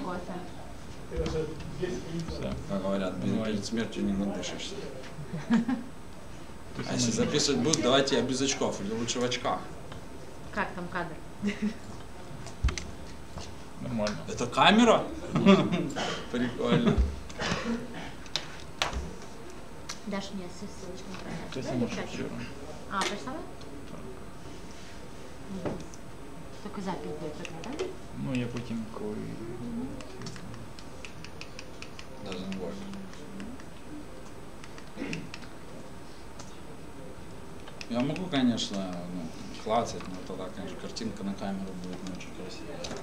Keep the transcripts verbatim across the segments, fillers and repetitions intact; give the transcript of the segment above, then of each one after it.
кофе. Все. Как говорят, перед, перед смертью не надышишься. То есть А если записывать будут, давайте я без очков, или лучше в очках. Как там кадр? Нормально. Это камера? Прикольно. Дашь мне ссылочку на То есть да, я или можу в чате? вчора. А, прислала? Угу. Только запись будет тогда, да? Ну, я потім коли... Doesn't work. Я могу, конечно, ну, клацать, но тогда, конечно, картинка на камеру будет не очень красивая.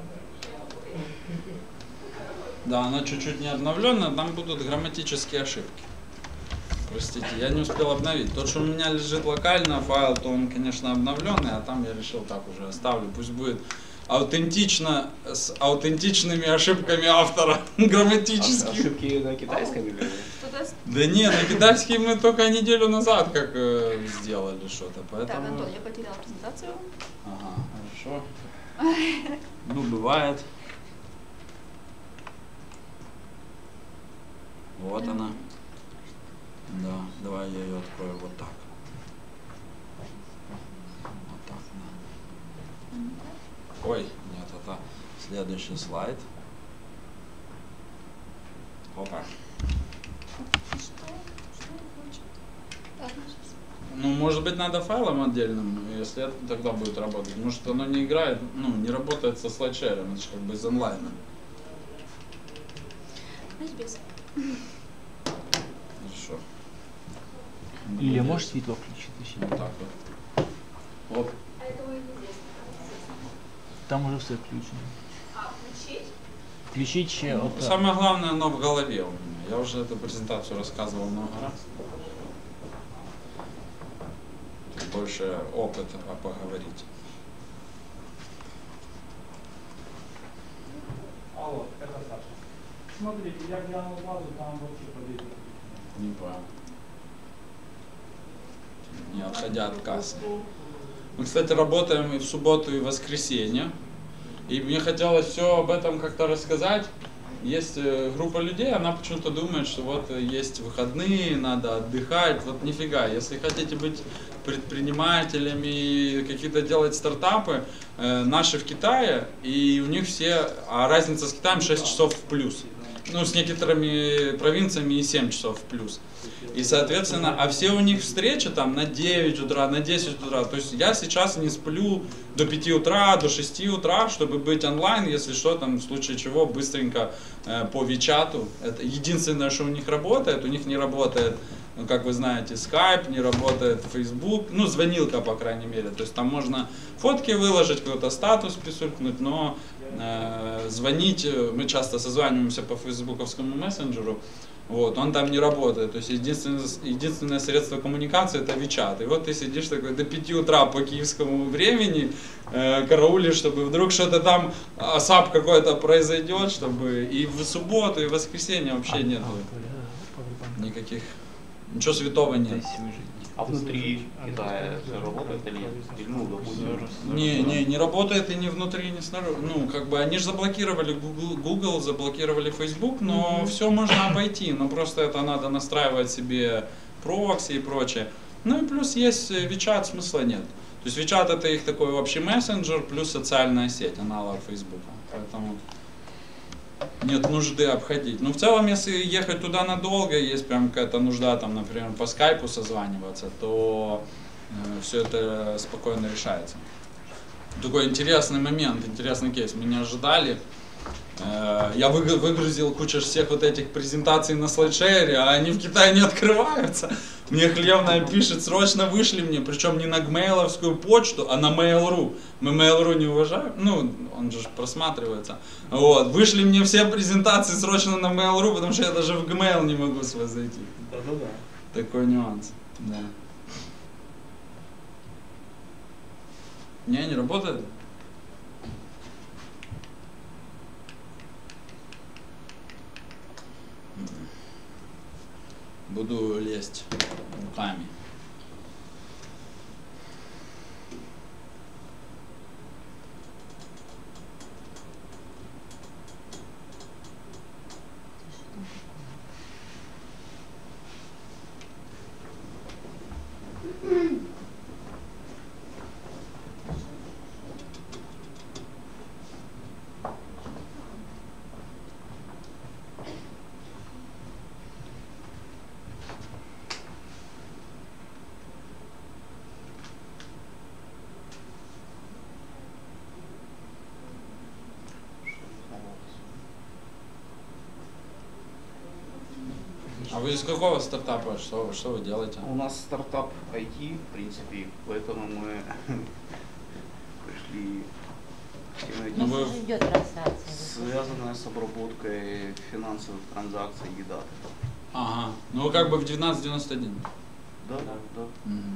Да, она чуть-чуть не обновленная, там будут грамматические ошибки. Простите, я не успел обновить. Тот, что у меня лежит локально файл, то он, конечно, обновленный, а там я решил так уже оставлю. Пусть будет аутентично, с аутентичными ошибками автора, грамматическими. Ошибки на китайском или? Да не, на китайский мы только неделю назад как э, сделали что-то, поэтому... Так, Антон, я потеряла презентацию. Ага, хорошо. Ну, бывает. Вот она. Да, давай я ее открою вот так. Вот так, да. Ой, нет, это следующий слайд. Опа. Ну, может быть, надо файлом отдельным, если это тогда будет работать. Может, оно не играет, ну, не работает со слайдшером, это же как бы из онлайна. Без. Хорошо. Ілля, можеш світло включити ще? Вот так вот. Оп. Там уже все включено. А, включить? Включіть ще Ну, отак. самое главное, оно в голове у меня. Я уже эту презентацию рассказывал много раз. Больше опыта поговорить. Алло, это Саша. Смотрите, я глянул базу, там вообще победил. Не понял. Не отходя от кассы. Мы, кстати, работаем и в субботу, и в воскресенье. И мне хотелось все об этом как-то рассказать. Есть группа людей, она почему-то думает, что вот есть выходные, надо отдыхать. Вот нифига, если хотите быть предпринимателями, какие-то делать стартапы, э, наши в Китае, и у них все, а разница с Китаем шесть часов в плюс. Ну, с некоторыми провинциями и семь часов в плюс. И, соответственно, а все у них встречи там на девять утра, на десять утра. То есть я сейчас не сплю до пяти утра, до шести утра, чтобы быть онлайн, если что, там, в случае чего, быстренько э, по Вичату. Это единственное, что у них работает. У них не работает, ну, как вы знаете, Skype, не работает Facebook, ну, звонилка, по крайней мере. То есть там можно фотки выложить, какой-то статус писулькнуть, но э, звонить, мы часто созваниваемся по фейсбуковскому мессенджеру, вот, он там не работает. То есть единственное, единственное средство коммуникации это Вичат. И вот ты сидишь такой до пяти утра по киевскому времени, э, караулишь, чтобы вдруг что-то там, асап какой-то произойдет, чтобы и в субботу, и в воскресенье вообще нет никаких, ничего святого нет. А внутри Китая все работает или нет? Или, ну, допустим, Не, не, не работает и не внутри, не снаружи. Ну, как бы они же заблокировали Google, Google, заблокировали Facebook, но mm-hmm. все можно обойти. Но просто это надо настраивать себе прокси и прочее. Ну и плюс есть WeChat, смысла нет. То есть WeChat это их такой общий мессенджер плюс социальная сеть, аналог Facebook. Поэтому нет нужды обходить. Но в целом, если ехать туда надолго, есть прям какая-то нужда, там, например, по скайпу созваниваться, то э, все это спокойно решается. Такой интересный момент, интересный кейс. Меня ожидали. Э, я вы, выгрузил кучу всех вот этих презентаций на слайдшере, а они в Китае не открываются. Мне Хлевная пишет, срочно вышли мне, причем не на гмейловскую почту, а на Mail.ru. Мы Mail.ru не уважаем, ну, он же просматривается. Вот, вышли мне все презентации срочно на Mail.ru, потому что я даже в Gmail не могу свой зайти. Да-да-да. Такой нюанс, да. Не, не работает? Буду лезть руками. вы из какого стартапа? Что, что вы делаете? У нас стартап ай ти, в принципе, поэтому мы пришли к теме, Ну, Ну, вы- уже идет трансляция. связанная с обработкой финансовых транзакций и даты. Ага. Ну вы как бы в девятнадцать девяносто один. Да, да, да. Мгм.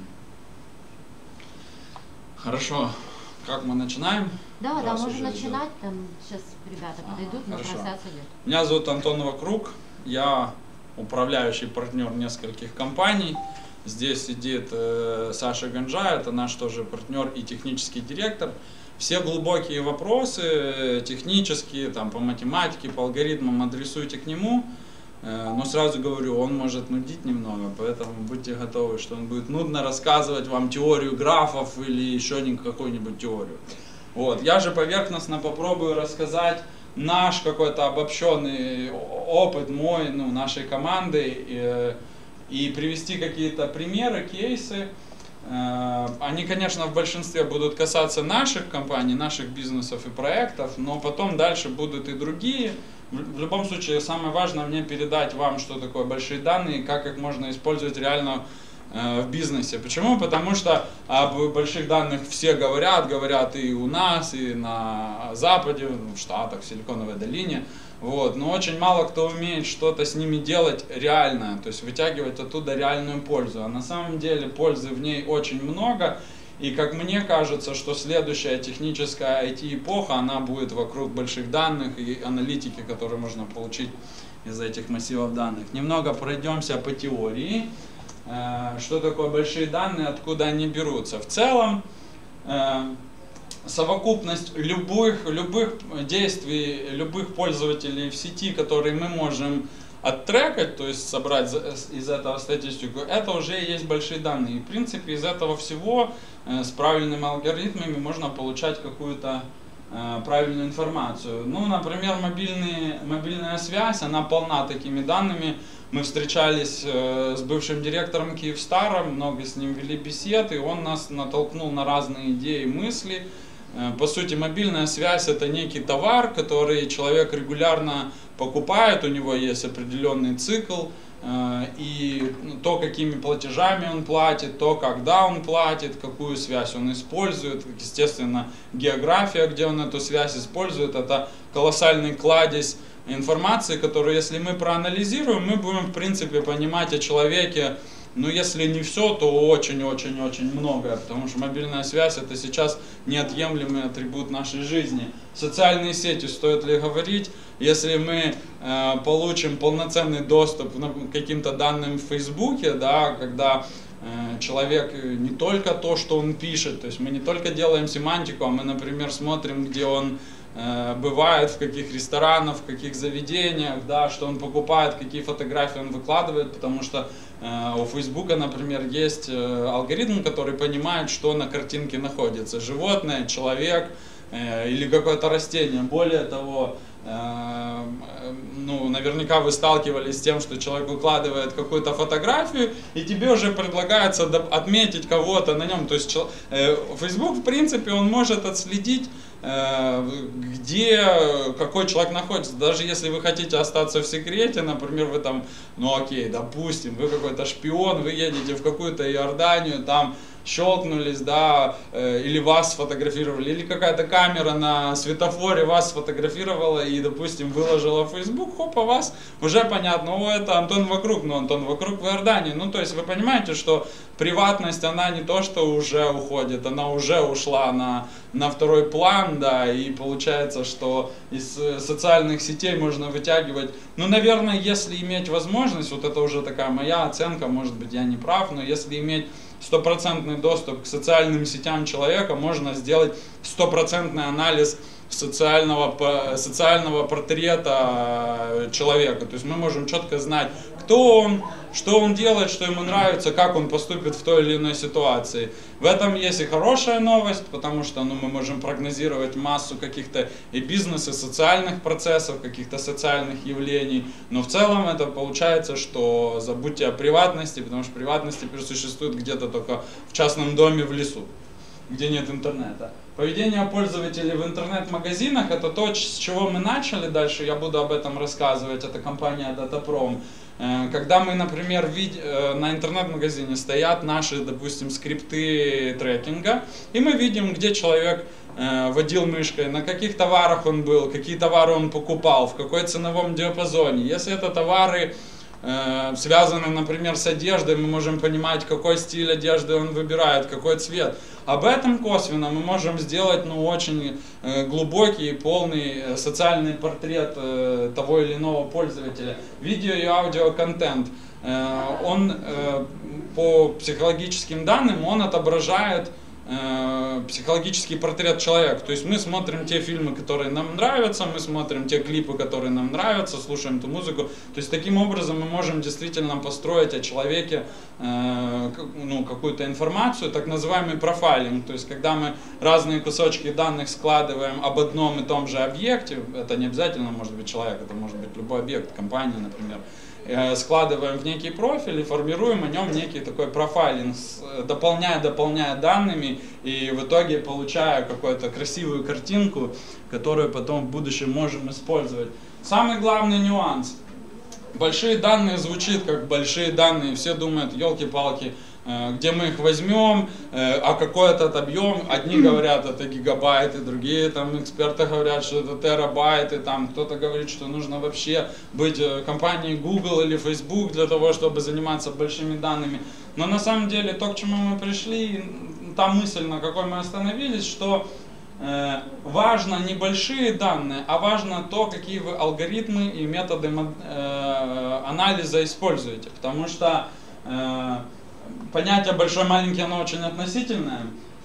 Хорошо. Как мы начинаем? Да, да, Раз можем уже начинать. Там сейчас ребята Ага, подойдут, но хорошо. трансляция идет. Меня зовут Антон Вокруг. Я управляющий партнер нескольких компаний. Здесь сидит э, Саша Ганжа, это наш тоже партнер и технический директор. Все глубокие вопросы, э, технические, там, по математике, по алгоритмам, адресуйте к нему. Э, но сразу говорю, он может нудить немного, поэтому будьте готовы, что он будет нудно рассказывать вам теорию графов или еще не какую-нибудь теорию. Вот. Я же поверхностно попробую рассказать наш какой-то обобщенный опыт мой, ну, нашей команды и, и привести какие-то примеры, кейсы. Они, конечно, в большинстве будут касаться наших компаний, наших бизнесов и проектов, но потом дальше будут и другие. В любом случае, самое важное мне передать вам, что такое большие данные и как их можно использовать реально в бизнесе. Почему? Потому что об больших данных все говорят, говорят и у нас, и на Западе, в Штатах, в Силиконовой долине. Вот. Но очень мало кто умеет что-то с ними делать реальное, то есть вытягивать оттуда реальную пользу. А на самом деле пользы в ней очень много. И как мне кажется, что следующая техническая ай ти-эпоха, она будет вокруг больших данных и аналитики, которые можно получить из этих массивов данных. Немного пройдемся по теории. Что такое большие данные, откуда они берутся. В целом, совокупность любых, любых действий, любых пользователей в сети, которые мы можем оттрекать, то есть собрать из этого статистику, это уже есть большие данные. И в принципе из этого всего с правильными алгоритмами можно получать какую-то правильную информацию. Ну, например, мобильный, мобильная связь, она полна такими данными. Мы встречались э, с бывшим директором Киевстара, много с ним вели бесед, и он нас натолкнул на разные идеи, мысли. Э, по сути, мобильная связь — это некий товар, который человек регулярно покупает, у него есть определенный цикл, э, и то, какими платежами он платит, то, когда он платит, какую связь он использует, естественно, география, где он эту связь использует, это колоссальный кладезь информации, которую, если мы проанализируем, мы будем, в принципе, понимать о человеке, ну, если не все, то очень-очень-очень многое, потому что мобильная связь — это сейчас неотъемлемый атрибут нашей жизни. Социальные сети, стоит ли говорить, если мы э, получим полноценный доступ к каким-то данным в Фейсбуке, да, когда э, человек не только то, что он пишет, то есть мы не только делаем семантику, а мы, например, смотрим, где он бывает, в каких ресторанах, в каких заведениях, да, что он покупает, какие фотографии он выкладывает, потому что э, у Фейсбука, например, есть э, алгоритм, который понимает, что на картинке находится: животное, человек э, или какое-то растение. Более того, э, ну, наверняка вы сталкивались с тем, что человек выкладывает какую-то фотографию, и тебе уже предлагается отметить кого-то на нем. То есть э, Facebook, в принципе, он может отследить, где какой человек находится. Даже если вы хотите остаться в секрете, например, вы там, ну окей, допустим, вы какой-то шпион, вы едете в какую-то Иорданию, там щелкнулись, да, или вас сфотографировали, или какая-то камера на светофоре вас сфотографировала и, допустим, выложила в Facebook, хоп, а вас уже понятно, о, это Антон Вокруг, но Антон Вокруг в Иордании. Ну, то есть вы понимаете, что приватность, она не то, что уже уходит, она уже ушла на, на второй план, да, и получается, что из социальных сетей можно вытягивать, ну, наверное, если иметь возможность, вот это уже такая моя оценка, может быть, я не прав, но если иметь стопроцентный доступ к социальным сетям человека, можно сделать стопроцентный анализ социального, социального портрета человека. То есть мы можем четко знать, кто он, что он делает, что ему нравится, как он поступит в той или иной ситуации. В этом есть и хорошая новость, потому что ну, мы можем прогнозировать массу каких-то и бизнес, и социальных процессов, каких-то социальных явлений. Но в целом это получается, что забудьте о приватности, потому что приватность теперь существует где-то только в частном доме в лесу, где нет интернета. Поведение пользователей в интернет-магазинах — это то, с чего мы начали. Дальше я буду об этом рассказывать. Это компания DataProm. Когда мы, например, вид... на интернет-магазине стоят наши, допустим, скрипты трекинга, и мы видим, где человек водил мышкой, на каких товарах он был, какие товары он покупал, в какой ценовом диапазоне. Если это товары, связаны, например, с одеждой, мы можем понимать, какой стиль одежды он выбирает, какой цвет. Об этом косвенно мы можем сделать ну, очень глубокий и полный социальный портрет того или иного пользователя. Видео и аудиоконтент. Он по психологическим данным он отображает психологический портрет человека. То есть мы смотрим те фильмы, которые нам нравятся, мы смотрим те клипы, которые нам нравятся, слушаем ту музыку. То есть таким образом мы можем действительно построить о человеке э, ну, какую-то информацию, так называемый профайлинг. То есть когда мы разные кусочки данных складываем об одном и том же объекте, это не обязательно может быть человек, это может быть любой объект, компания, например, складываем в некий профиль и формируем о нем некий такой профайлинг, дополняя, дополняя данными и в итоге получая какую-то красивую картинку, которую потом в будущем можем использовать. Самый главный нюанс. Большие данные звучит как большие данные, все думают, елки-палки, где мы их возьмем, а какой этот объем, одни говорят, это гигабайты, другие там эксперты говорят, что это терабайты, там кто-то говорит, что нужно вообще быть компанией Google или Facebook для того, чтобы заниматься большими данными. Но на самом деле то, к чему мы пришли, та мысль, на какой мы остановились, что э, важно не большие данные, а важно то, какие вы алгоритмы и методы э, анализа используете, потому что э, понятие большой-маленький, оно очень относительное,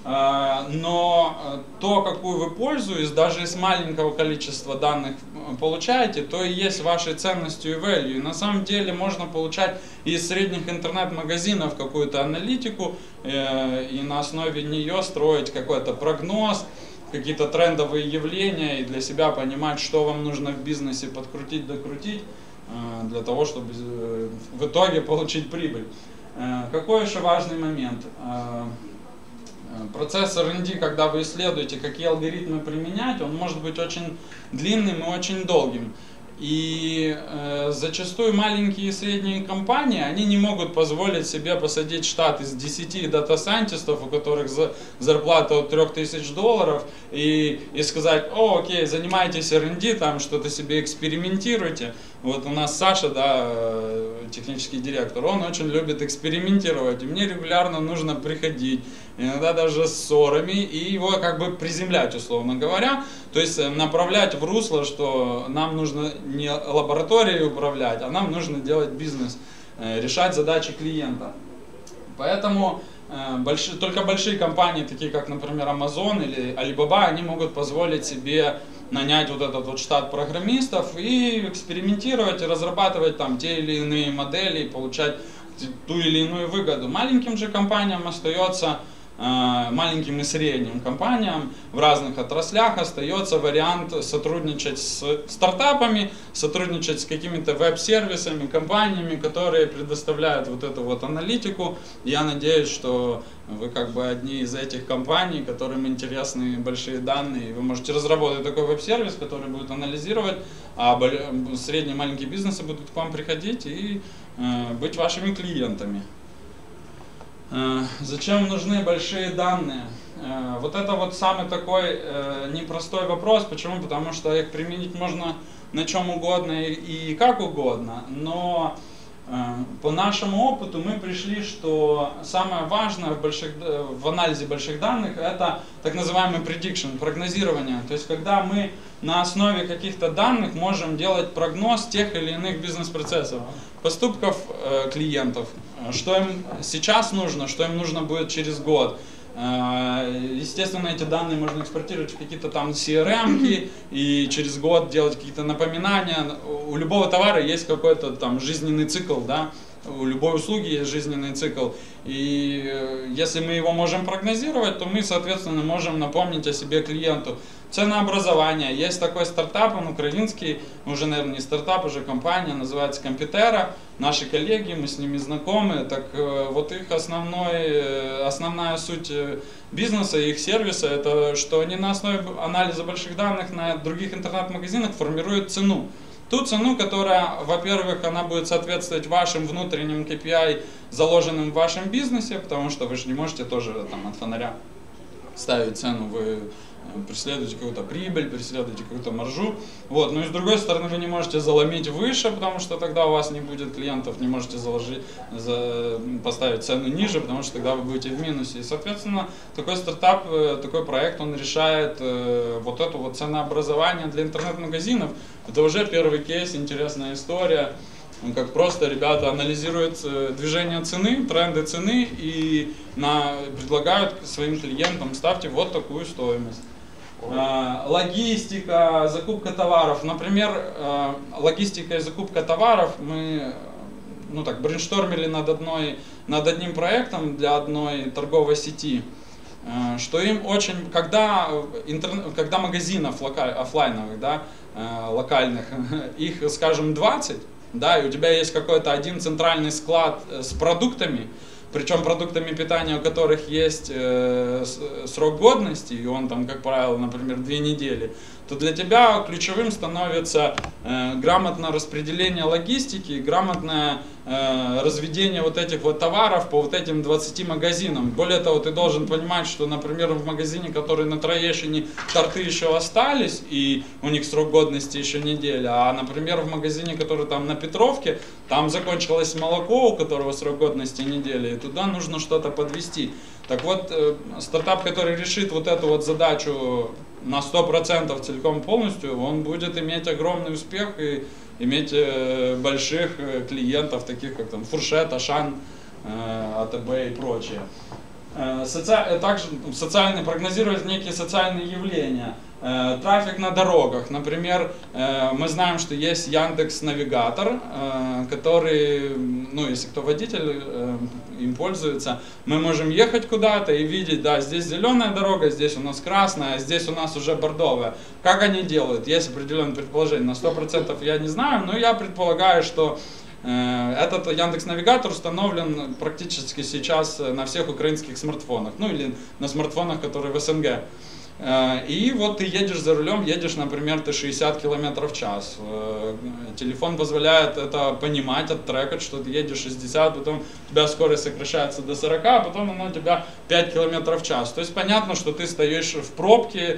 но то, какую вы пользуетесь, даже из маленького количества данных получаете, то и есть вашей ценностью и value. И на самом деле можно получать из средних интернет-магазинов какую-то аналитику и на основе нее строить какой-то прогноз, какие-то трендовые явления и для себя понимать, что вам нужно в бизнесе подкрутить, докрутить, для того, чтобы в итоге получить прибыль. Какой еще важный момент? Процесс эр энд ди, когда вы исследуете, какие алгоритмы применять, он может быть очень длинным и очень долгим. И э, зачастую маленькие и средние компании, они не могут позволить себе посадить штат из десяти дата-сайентистов, у которых за, зарплата от трёх тысяч долларов, и, и сказать, о, окей, занимайтесь эр энд ди, там что-то себе экспериментируйте. Вот у нас Саша, да, технический директор, он очень любит экспериментировать, и мне регулярно нужно приходить, иногда даже с ссорами, и его как бы приземлять, условно говоря, то есть направлять в русло, что нам нужно не лабораторией управлять, а нам нужно делать бизнес, решать задачи клиента. Поэтому большие, только большие компании, такие как, например, Amazon или Alibaba, они могут позволить себе нанять вот этот вот штат программистов и экспериментировать и разрабатывать там те или иные модели и получать ту или иную выгоду. Маленьким же компаниям остается, маленьким и средним компаниям в разных отраслях остается вариант сотрудничать с стартапами, сотрудничать с какими-то веб-сервисами, компаниями, которые предоставляют вот эту вот аналитику. Я надеюсь, что вы как бы одни из этих компаний, которым интересны большие данные. Вы можете разработать такой веб-сервис, который будет анализировать, а средние и маленькие бизнесы будут к вам приходить и быть вашими клиентами. Зачем нужны большие данные? Вот это вот самый такой непростой вопрос. Почему? Потому что их применить можно на чем угодно и как угодно. Но по нашему опыту мы пришли, что самое важное в, больших, в анализе больших данных это так называемый prediction, прогнозирование. То есть когда мы на основе каких-то данных можем делать прогноз тех или иных бизнес-процессов, поступков э, клиентов, что им сейчас нужно, что им нужно будет через год. Естественно, эти данные можно экспортировать в какие-то там си эр эм-ки и через год делать какие-то напоминания. У любого товара есть какой-то там жизненный цикл, да? У любой услуги есть жизненный цикл. И если мы его можем прогнозировать, то мы, соответственно, можем напомнить о себе клиенту. Ценообразование. Есть такой стартап, он украинский, уже, наверное, не стартап, уже компания, называется Компьютера. Наши коллеги, мы с ними знакомы. Так вот их основной, основная суть бизнеса, их сервиса, это что они на основе анализа больших данных на других интернет-магазинах формируют цену. ту цену, которая, во-первых, она будет соответствовать вашим внутренним кей пи ай, заложенным в вашем бизнесе, потому что вы же не можете тоже там от фонаря ставить цену, вы преследуете какую-то прибыль, преследуете какую-то маржу. Вот. Но и с другой стороны, вы не можете заломить выше, потому что тогда у вас не будет клиентов, не можете заложить, за, поставить цену ниже, потому что тогда вы будете в минусе. И, соответственно, такой стартап, такой проект, он решает э, вот это вот ценообразование для интернет-магазинов. Это уже первый кейс, интересная история. Как просто ребята анализируют движение цены, тренды цены и на, предлагают своим клиентам: ставьте вот такую стоимость. Э, логистика, закупка товаров. Например, э, логистика и закупка товаров. Мы ну, так, брейнштормили над, одной, над одним проектом для одной торговой сети, э, что им очень, когда, интернет, когда магазинов локаль, офлайновых, да, э, локальных, их, скажем, двадцать, да, и у тебя есть какой-то один центральный склад с продуктами, причем продуктами питания, у которых есть э, срок годности, и он там, как правило, например, две недели, то для тебя ключевым становится э, грамотное распределение логистики, грамотное э, разведение вот этих вот товаров по вот этим двадцати магазинам. Более того, ты должен понимать, что, например, в магазине, который на Троещине, торты еще остались, и у них срок годности еще неделя, а, например, в магазине, который там на Петровке, там закончилось молоко, у которого срок годности неделя, и туда нужно что-то подвести. Так вот, э, стартап, который решит вот эту вот задачу на сто процентов целиком полностью, он будет иметь огромный успех и иметь э, больших э, клиентов, таких как там Фуршет, Ашан, э, а тэ бэ и прочее. Э, соци... Также социальные, прогнозировать некие социальные явления. Э, трафик на дорогах. Например, э, мы знаем, что есть Яндекс.Навигатор, э, который, ну, если кто водитель, э, им пользуется, мы можем ехать куда-то и видеть, да, здесь зеленая дорога, здесь у нас красная, здесь у нас уже бордовая. Как они делают? Есть определенное предположение. На сто процентов я не знаю, но я предполагаю, что э, этот Яндекс.Навигатор установлен практически сейчас на всех украинских смартфонах, ну или на смартфонах, которые в эс эн гэ. И вот ты едешь за рулем, едешь, например, ты шестьдесят километров в час. Телефон позволяет это понимать, оттрекать, что ты едешь шестьдесят, потом у тебя скорость сокращается до сорока, а потом она у тебя пять километров в час. То есть понятно, что ты стоишь в пробке,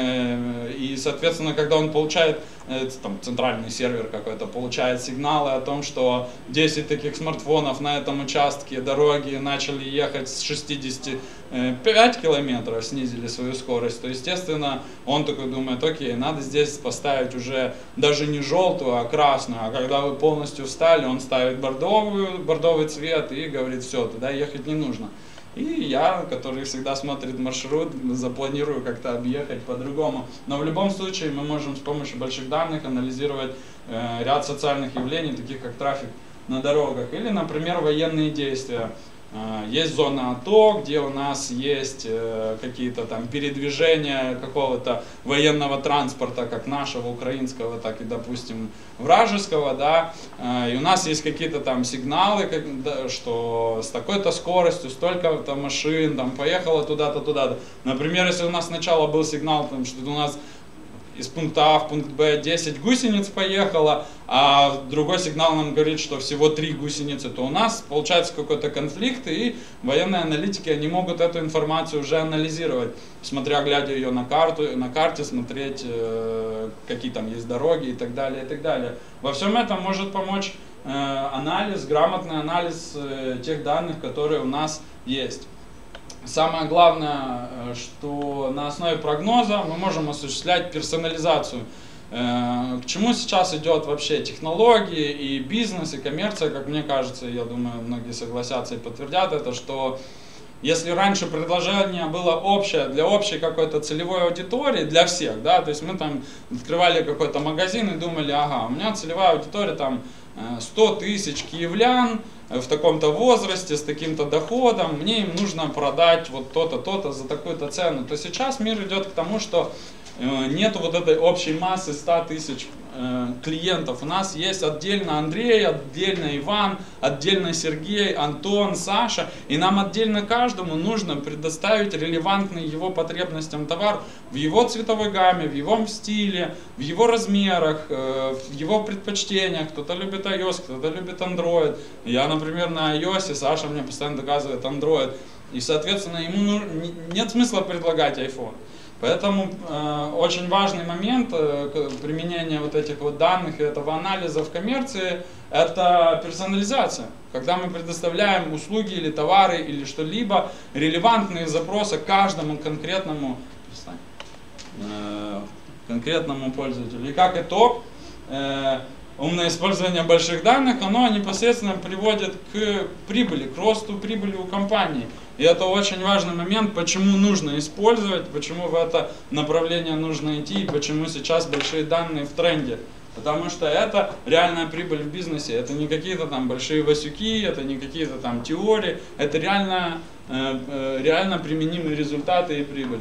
и, соответственно, когда он получает, там, центральный сервер какой-то, получает сигналы о том, что десять таких смартфонов на этом участке дороги начали ехать с шестидесяти пяти километров, снизили свою скорость, то, естественно, он такой думает: окей, надо здесь поставить уже даже не желтую, а красную, а когда вы полностью встали, он ставит бордовую, бордовый цвет и говорит: все, туда ехать не нужно. И я, который всегда смотрит маршрут, запланирую как-то объехать по-другому. Но в любом случае мы можем с помощью больших данных анализировать э, ряд социальных явлений, таких как трафик на дорогах или, например, военные действия. Есть зона АТО, где у нас есть какие-то там передвижения какого-то военного транспорта, как нашего, украинского, так и, допустим, вражеского, да, и у нас есть какие-то там сигналы, что с такой-то скоростью, столько-то машин, там, поехало туда-то, туда-то. Например, если у нас сначала был сигнал, там, что у нас из пункта А в пункт Б десять гусениц поехало, а другой сигнал нам говорит, что всего три гусеницы, то у нас получается какой-то конфликт, и военные аналитики, они могут эту информацию уже анализировать, смотря, глядя ее на карту, на карте, смотреть, э, какие там есть дороги и так далее, и так далее. Во всем этом может помочь э, анализ, грамотный анализ э, тех данных, которые у нас есть. Самое главное, что на основе прогноза мы можем осуществлять персонализацию. К чему сейчас идет вообще технологии и бизнес, и коммерция, как мне кажется, я думаю, многие согласятся и подтвердят это, что если раньше предложение было общее, для общей какой-то целевой аудитории, для всех, да, то есть мы там открывали какой-то магазин и думали: ага, у меня целевая аудитория там сто тысяч киевлян, в таком-то возрасте, с таким-то доходом, мне им нужно продать вот то-то, то-то за такую-то цену, то сейчас мир идет к тому, что нету вот этой общей массы ста тысяч клиентов. У нас есть отдельно Андрей, отдельно Иван, отдельно Сергей, Антон, Саша. И нам отдельно каждому нужно предоставить релевантный его потребностям товар в его цветовой гамме, в его стиле, в его размерах, в его предпочтениях. Кто-то любит iOS, кто-то любит Android. Я, например, на iOS, Саша мне постоянно доказывает Android. И, соответственно, ему нет смысла предлагать iPhone. Поэтому э, очень важный момент э, применения вот этих вот данных и этого анализа в коммерции – это персонализация. Когда мы предоставляем услуги или товары или что-либо, релевантные запросы каждому конкретному, э, конкретному пользователю. И как итог, э, умное использование больших данных, оно непосредственно приводит к прибыли, к росту прибыли у компании. И это очень важный момент, почему нужно использовать, почему в это направление нужно идти, и почему сейчас большие данные в тренде. Потому что это реальная прибыль в бизнесе, это не какие-то там большие васюки, это не какие-то там теории, это реально, э, э, реально применимые результаты и прибыль.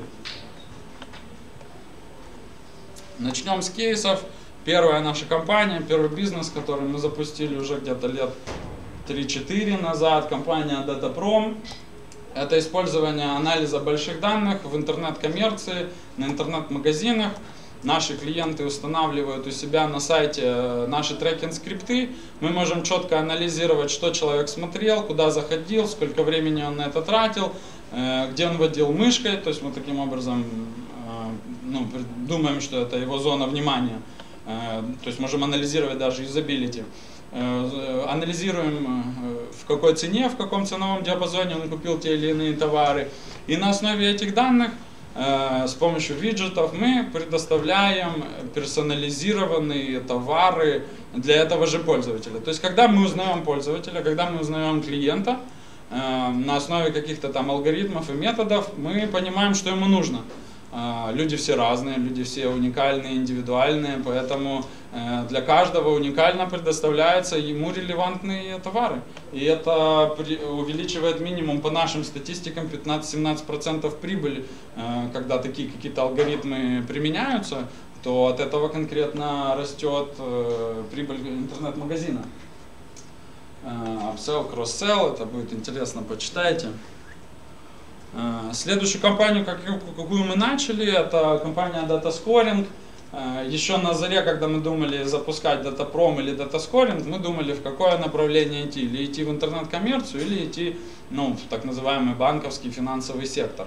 Начнем с кейсов. Первая наша компания, первый бизнес, который мы запустили уже где-то лет три-четыре назад, компания DataProm. Это использование анализа больших данных в интернет-коммерции, на интернет-магазинах. Наши клиенты устанавливают у себя на сайте наши трекинг-скрипты. Мы можем четко анализировать, что человек смотрел, куда заходил, сколько времени он на это тратил, где он водил мышкой. То есть мы таким образом ну, думаем, что это его зона внимания. То есть можем анализировать даже юзабилити. Анализируем, в какой цене, в каком ценовом диапазоне он купил те или иные товары. И на основе этих данных с помощью виджетов мы предоставляем персонализированные товары для этого же пользователя. То есть когда мы узнаем пользователя, когда мы узнаем клиента, на основе каких-то там алгоритмов и методов мы понимаем, что ему нужно. Люди все разные, люди все уникальные, индивидуальные, поэтому для каждого уникально предоставляются ему релевантные товары. И это увеличивает минимум по нашим статистикам пятнадцать-семнадцать процентов прибыли. Когда такие какие-то алгоритмы применяются, то от этого конкретно растет прибыль интернет-магазина. Upsell, cross-sell, это будет интересно, почитайте. Следующую компанию, какую мы начали, это компания DataScoring. Еще на заре, когда мы думали запускать DataProm или DataScoring, мы думали, в какое направление идти. Или идти в интернет-коммерцию, или идти ну, в так называемый банковский финансовый сектор.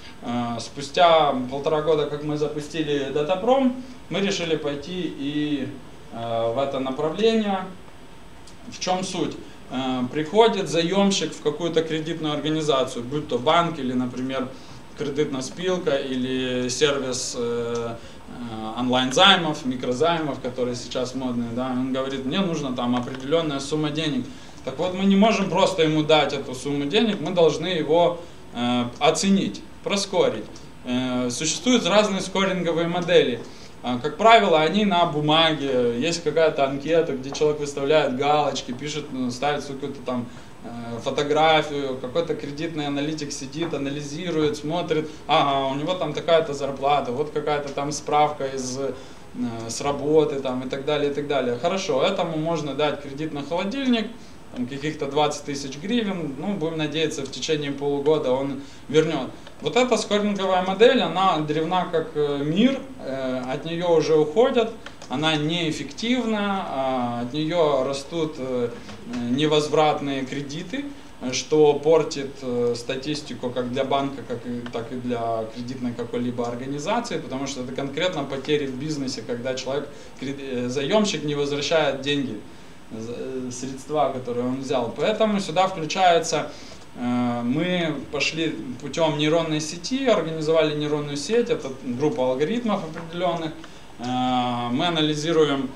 Спустя полтора года, как мы запустили DataProm, мы решили пойти и в это направление. В чем суть? Приходит заемщик в какую-то кредитную организацию, будь то банк или, например, кредитная спилка или сервис э, онлайн-займов, микрозаймов, которые сейчас модные. Да? Он говорит, мне нужна там определенная сумма денег. Так вот, мы не можем просто ему дать эту сумму денег, мы должны его э, оценить, проскорить. Э, существуют разные скоринговые модели. Как правило, они на бумаге, есть какая-то анкета, где человек выставляет галочки, пишет, ставит какую-то там фотографию, какой-то кредитный аналитик сидит, анализирует, смотрит, ага, у него там такая-то зарплата, вот какая-то там справка из, с работы там, и так далее, и так далее. Хорошо, этому можно дать кредит на холодильник, там, каких-то двадцать тысяч гривен, ну, будем надеяться, в течение полугода он вернет. Вот эта скоринговая модель, она древна как мир, от нее уже уходят, она неэффективна, от нее растут невозвратные кредиты, что портит статистику как для банка, как и, так и для кредитной какой-либо организации, потому что это конкретно потери в бизнесе, когда человек, заемщик не возвращает деньги, средства, которые он взял. Поэтому сюда включается, мы пошли путем нейронной сети, организовали нейронную сеть, это группа алгоритмов определенных. Мы анализируем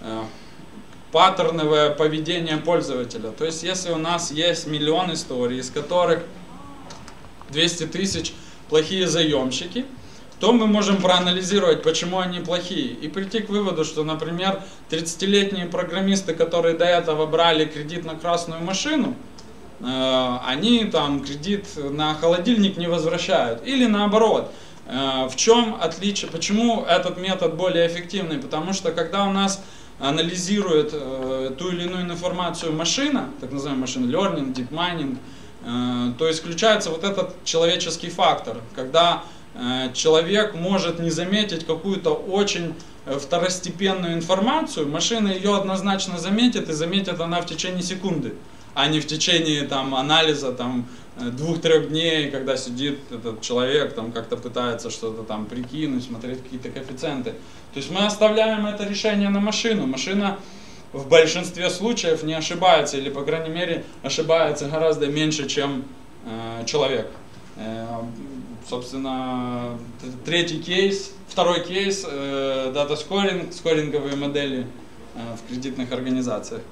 паттерновое поведение пользователя. То есть, если у нас есть миллион историй, из которых двести тысяч плохие заемщики, то мы можем проанализировать, почему они плохие, и прийти к выводу, что, например, тридцатилетние программисты, которые до этого брали кредит на красную машину, они там кредит на холодильник не возвращают. Или наоборот, В чем отличие, почему этот метод более эффективный? Потому что когда у нас анализирует э, ту или иную информацию машина, так называемый machine learning, deep mining, э, то исключается вот этот человеческий фактор, когда э, человек может не заметить какую-то очень второстепенную информацию, машина ее однозначно заметит, и заметит она в течение секунды, а не в течение там, анализа там, двух-трех дней, когда сидит этот человек, там как-то пытается что-то там прикинуть, смотреть какие-то коэффициенты. То есть мы оставляем это решение на машину. Машина в большинстве случаев не ошибается, или по крайней мере ошибается гораздо меньше, чем э, человек. Э, собственно, третий кейс, второй кейс, э, дата скоринг, скоринговые модели э, в кредитных организациях.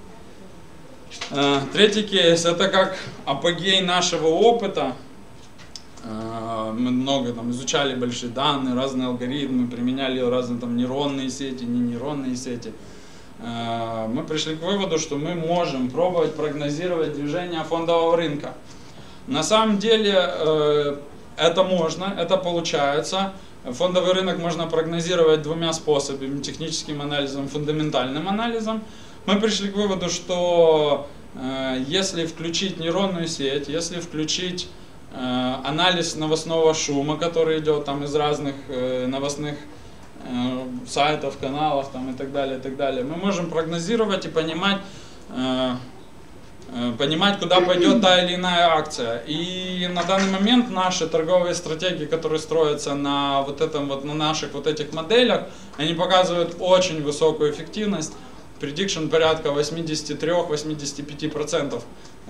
Э, третий кейс — это как апогей нашего опыта. Э, мы много там изучали большие данные, разные алгоритмы, применяли разные там нейронные сети, не нейронные сети. Э, мы пришли к выводу, что мы можем пробовать прогнозировать движение фондового рынка. На самом деле э, это можно, это получается. Фондовый рынок можно прогнозировать двумя способами: техническим анализом, фундаментальным анализом. Мы пришли к выводу, что э, если включить нейронную сеть, если включить э, анализ новостного шума, который идет там из разных э, новостных э, сайтов, каналов там, и так далее, и так далее, мы можем прогнозировать и понимать, э, э, понимать, куда пойдет та или иная акция. И на данный момент наши торговые стратегии, которые строятся на вот этом вот, на наших вот этих моделях, они показывают очень высокую эффективность. Prediction порядка восемьдесят три — восемьдесят пять процентов,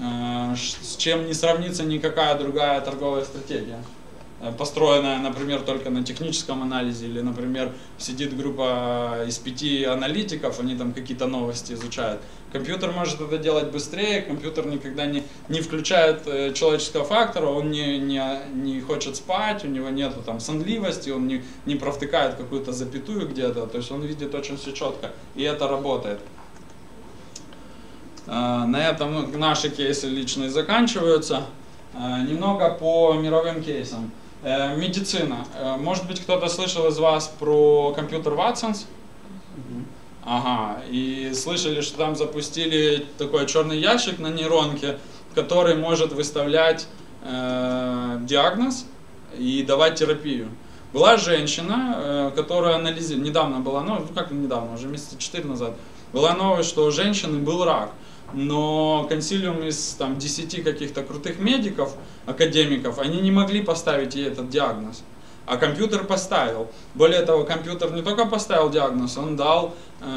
с чем не сравнится никакая другая торговая стратегия, построенная, например, только на техническом анализе, или, например, сидит группа из пяти аналитиков, они там какие-то новости изучают. Компьютер может это делать быстрее, компьютер никогда не, не включает человеческого фактора, он не, не, не хочет спать, у него нет там сонливости, он не, не провтыкает какую-то запятую где-то, то есть он видит очень все четко, и это работает. На этом ну, наши кейсы личные заканчиваются. Немного по мировым кейсам. Медицина. Может быть, кто-то слышал из вас про компьютер Watsons? Ага, и слышали, что там запустили такой черный ящик на нейронке, который может выставлять э, диагноз и давать терапию. Была женщина, э, которая анализировала, недавно была, ну как недавно, уже месяца четыре назад, была новость, что у женщины был рак. Но консилиум из там, десяти каких-то крутых медиков, академиков, они не могли поставить ей этот диагноз. А компьютер поставил. Более того, компьютер не только поставил диагноз, он дал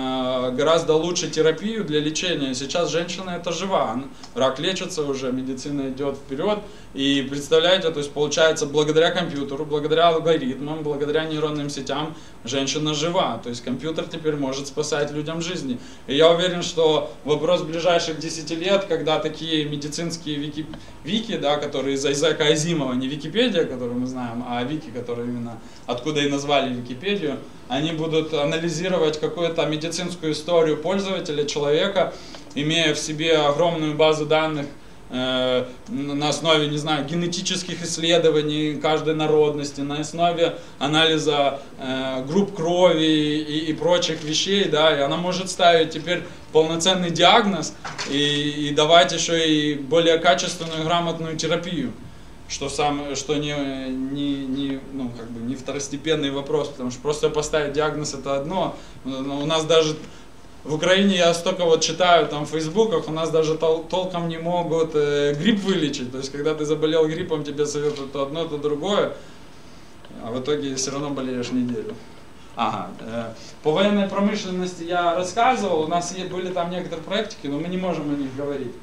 э, гораздо лучше терапию для лечения. Сейчас женщина это жива, рак лечится уже, медицина идет вперед. И представляете, то есть получается, благодаря компьютеру, благодаря алгоритмам, благодаря нейронным сетям женщина жива. То есть компьютер теперь может спасать людям жизни. И я уверен, что вопрос ближайших десяти лет, когда такие медицинские вики, вики, да, которые из Айзека Азимова, не Википедия, которую мы знаем, а вики, которые именно откуда и назвали Википедию, они будут анализировать какую-то медицинскую историю пользователя, человека, имея в себе огромную базу данных э, на основе, не знаю, генетических исследований каждой народности, на основе анализа э, групп крови и, и прочих вещей, да, и она может ставить теперь полноценный диагноз и, и давать еще и более качественную, грамотную терапию. Что, сам, что не, не, не, ну, как бы не второстепенный вопрос, потому что просто поставить диагноз это одно. У нас даже в Украине, я столько вот читаю там в фейсбуках, у нас даже тол толком не могут э, грипп вылечить. То есть когда ты заболел гриппом, тебе советуют то одно, то другое, а в итоге все равно болеешь неделю. Ага. Э, по военной промышленности я рассказывал, у нас были там некоторые проектики, но мы не можем о них говорить.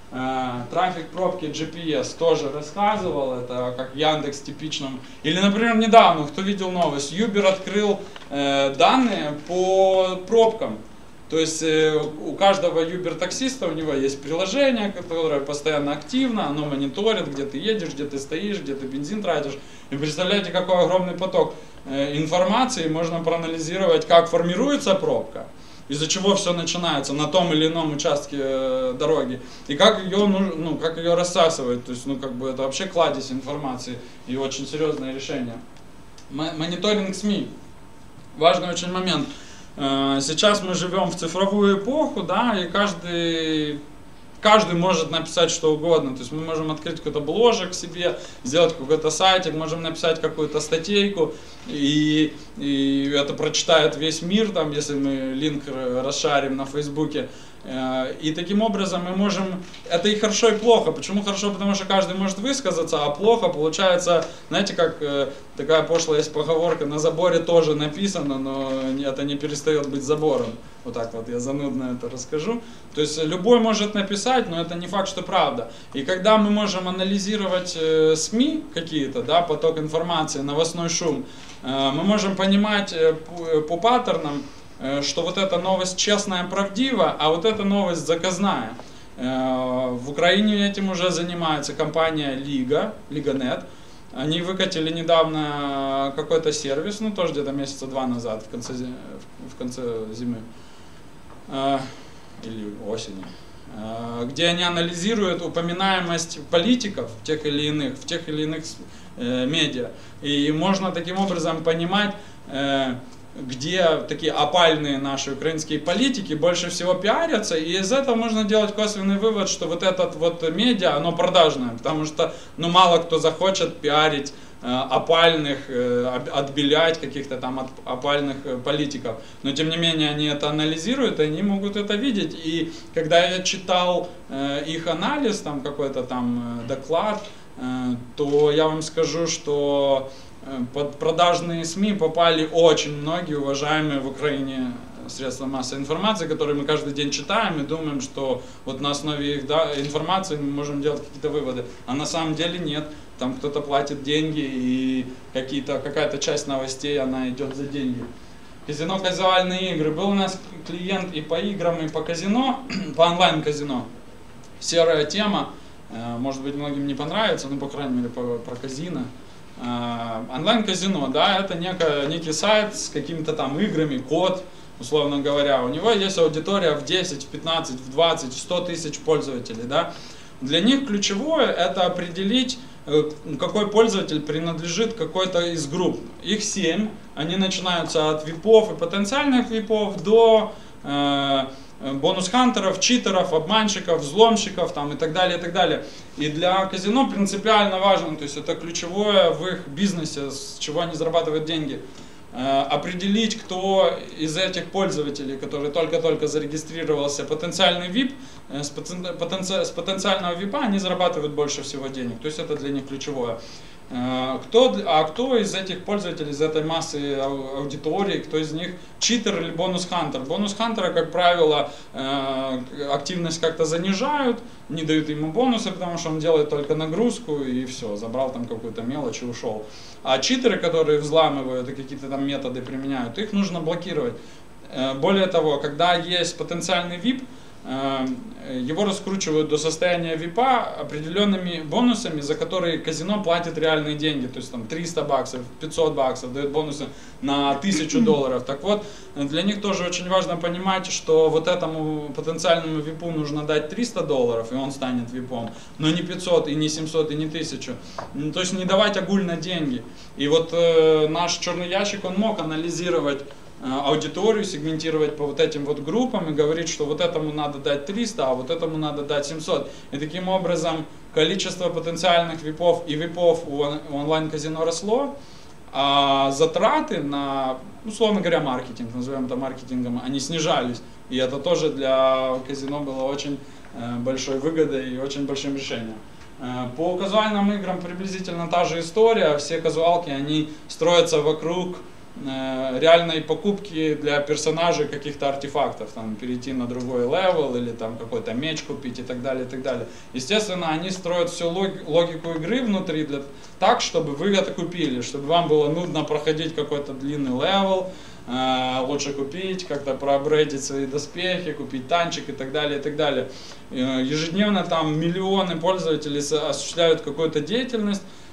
Трафик, пробки, джи пи эс тоже рассказывал, это как Яндекс типичном. Или, например, недавно, кто видел новость, Uber открыл э, данные по пробкам. То есть э, у каждого Uber таксиста, у него есть приложение, которое постоянно активно, оно мониторит, где ты едешь, где ты стоишь, где ты бензин тратишь. И представляете, какой огромный поток э, информации, можно проанализировать, как формируется пробка, из-за чего все начинается на том или ином участке э, дороги, и как ее, ну, ну, как ее рассасывать. То есть, ну, как бы это вообще кладезь информации и очень серьезное решение. Мониторинг СМИ. Важный очень момент. Сейчас мы живем в цифровую эпоху, да, и каждый, каждый может написать что угодно. То есть мы можем открыть какой-то бложек себе, сделать какой-то сайтик, можем написать какую-то статейку, и, и это прочитает весь мир, там, если мы линк расшарим на Фейсбуке. И таким образом мы можем, это и хорошо, и плохо. Почему хорошо? Потому что каждый может высказаться, а плохо получается, знаете, как такая пошлая есть поговорка, на заборе тоже написано, но это не перестает быть забором. Вот так вот я занудно это расскажу. То есть любой может написать, но это не факт, что правда. И когда мы можем анализировать СМИ какие-то, да, поток информации, новостной шум, мы можем понимать по паттернам, что вот эта новость честная, правдива, а вот эта новость заказная. В Украине этим уже занимается компания Лига, Лиганет. Они выкатили недавно какой-то сервис, ну тоже где-то месяца два назад, в конце, в конце зимы или осени, где они анализируют упоминаемость политиков тех или иных, в тех или иных медиа. И можно таким образом понимать, где такие опальные наши украинские политики больше всего пиарятся, и из этого можно делать косвенный вывод, что вот этот вот медиа, оно продажное, потому что ну, мало кто захочет пиарить э, опальных, э, отбелять каких-то там от, опальных э, политиков, но тем не менее они это анализируют, и они могут это видеть, и когда я читал э, их анализ, там какой-то там э, доклад, э, то я вам скажу, что под продажные СМИ попали очень многие уважаемые в Украине средства массовой информации, которые мы каждый день читаем и думаем, что вот на основе их да, информации мы можем делать какие-то выводы. А на самом деле нет. Там кто-то платит деньги, и какие-то, какая-то часть новостей, она идет за деньги. Казино, казуальные игры. Был у нас клиент и по играм, и по казино, по онлайн-казино. Серая тема. Может быть, многим не понравится, но, по крайней мере, по, про казино. Онлайн-казино, да, это некий, некий сайт с какими-то там играми, код, условно говоря. У него есть аудитория в десять, в пятнадцать, в двадцать, в сто тысяч пользователей, да. Для них ключевое это определить, какой пользователь принадлежит какой-то из групп. Их семь, они начинаются от випов и потенциальных випов до э, бонус-хантеров, читеров, обманщиков, взломщиков там, и так далее, и так далее. И для казино принципиально важно, то есть это ключевое в их бизнесе, с чего они зарабатывают деньги, э, определить, кто из этих пользователей, который только-только зарегистрировался, потенциальный вип, э, с, потенци, с потенциального випа они зарабатывают больше всего денег, то есть это для них ключевое. Кто, а кто из этих пользователей, из этой массы аудитории, кто из них читер или бонус-хантер? Бонус-хантера, как правило, активность как-то занижают, не дают ему бонусы, потому что он делает только нагрузку и все, забрал там какую-то мелочь и ушел. А читеры, которые взламывают и какие-то там методы применяют, их нужно блокировать. Более того, когда есть потенциальный вип, его раскручивают до состояния випа определенными бонусами, за которые казино платит реальные деньги, то есть там триста баксов, пятьсот баксов, дает бонусы на тысячу долларов. Так вот, для них тоже очень важно понимать, что вот этому потенциальному випу нужно дать триста долларов, и он станет випом, но не пятьсот, и не семьсот, и не тысячу. То есть не давать огульно деньги. И вот э, наш черный ящик, он мог анализировать аудиторию, сегментировать по вот этим вот группам и говорить, что вот этому надо дать триста, а вот этому надо дать семьсот. И таким образом количество потенциальных випов и випов у онлайн-казино росло, а затраты на, условно говоря, маркетинг, назовем это маркетингом, они снижались. И это тоже для казино было очень большой выгодой и очень большим решением. По казуальным играм приблизительно та же история. Все казуалки, они строятся вокруг реальной покупки для персонажей каких-то артефактов, там, перейти на другой левел или там какой-то меч купить и так далее, и так далее. Естественно, они строят всю логику игры внутри для, так, чтобы вы это купили, чтобы вам было нудно проходить какой-то длинный левел, э, лучше купить, как-то проапгрейдить свои доспехи, купить танчик и так далее, и так далее. Э, ежедневно там миллионы пользователей осуществляют какую-то деятельность,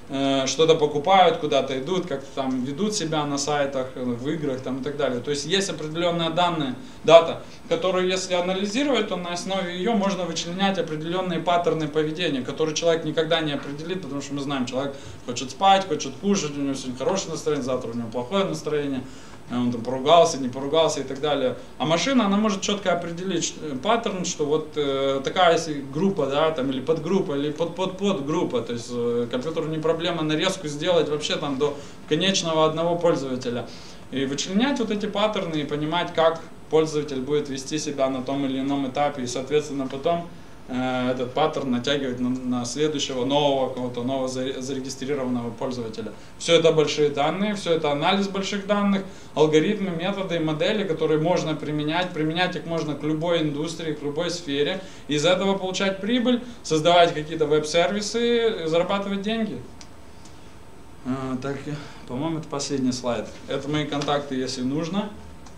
э, что-то покупают, куда-то идут, как-то там ведут себя на сайтах, в играх там, и так далее. То есть есть определенная данная дата, которую если анализировать, то на основе ее можно вычленять определенные паттерны поведения, которые человек никогда не определит, потому что мы знаем, человек хочет спать, хочет кушать, у него сегодня хорошее настроение, завтра у него плохое настроение, он там поругался, не поругался и так далее. А машина, она может четко определить паттерн, что вот э, такая если группа, да, там, или подгруппа, или под-под-подгруппа, то есть э, компьютеру не проблема нарезку сделать вообще там до конечного одного пользователя. И вычленять вот эти паттерны и понимать, как пользователь будет вести себя на том или ином этапе, и, соответственно, потом э, этот паттерн натягивать на, на следующего нового, кого-то нового зарегистрированного пользователя. Все это большие данные, все это анализ больших данных, алгоритмы, методы и модели, которые можно применять. Применять их можно к любой индустрии, к любой сфере. Из этого получать прибыль, создавать какие-то веб-сервисы, зарабатывать деньги. А, так, по-моему, это последний слайд. Это мои контакты, если нужно.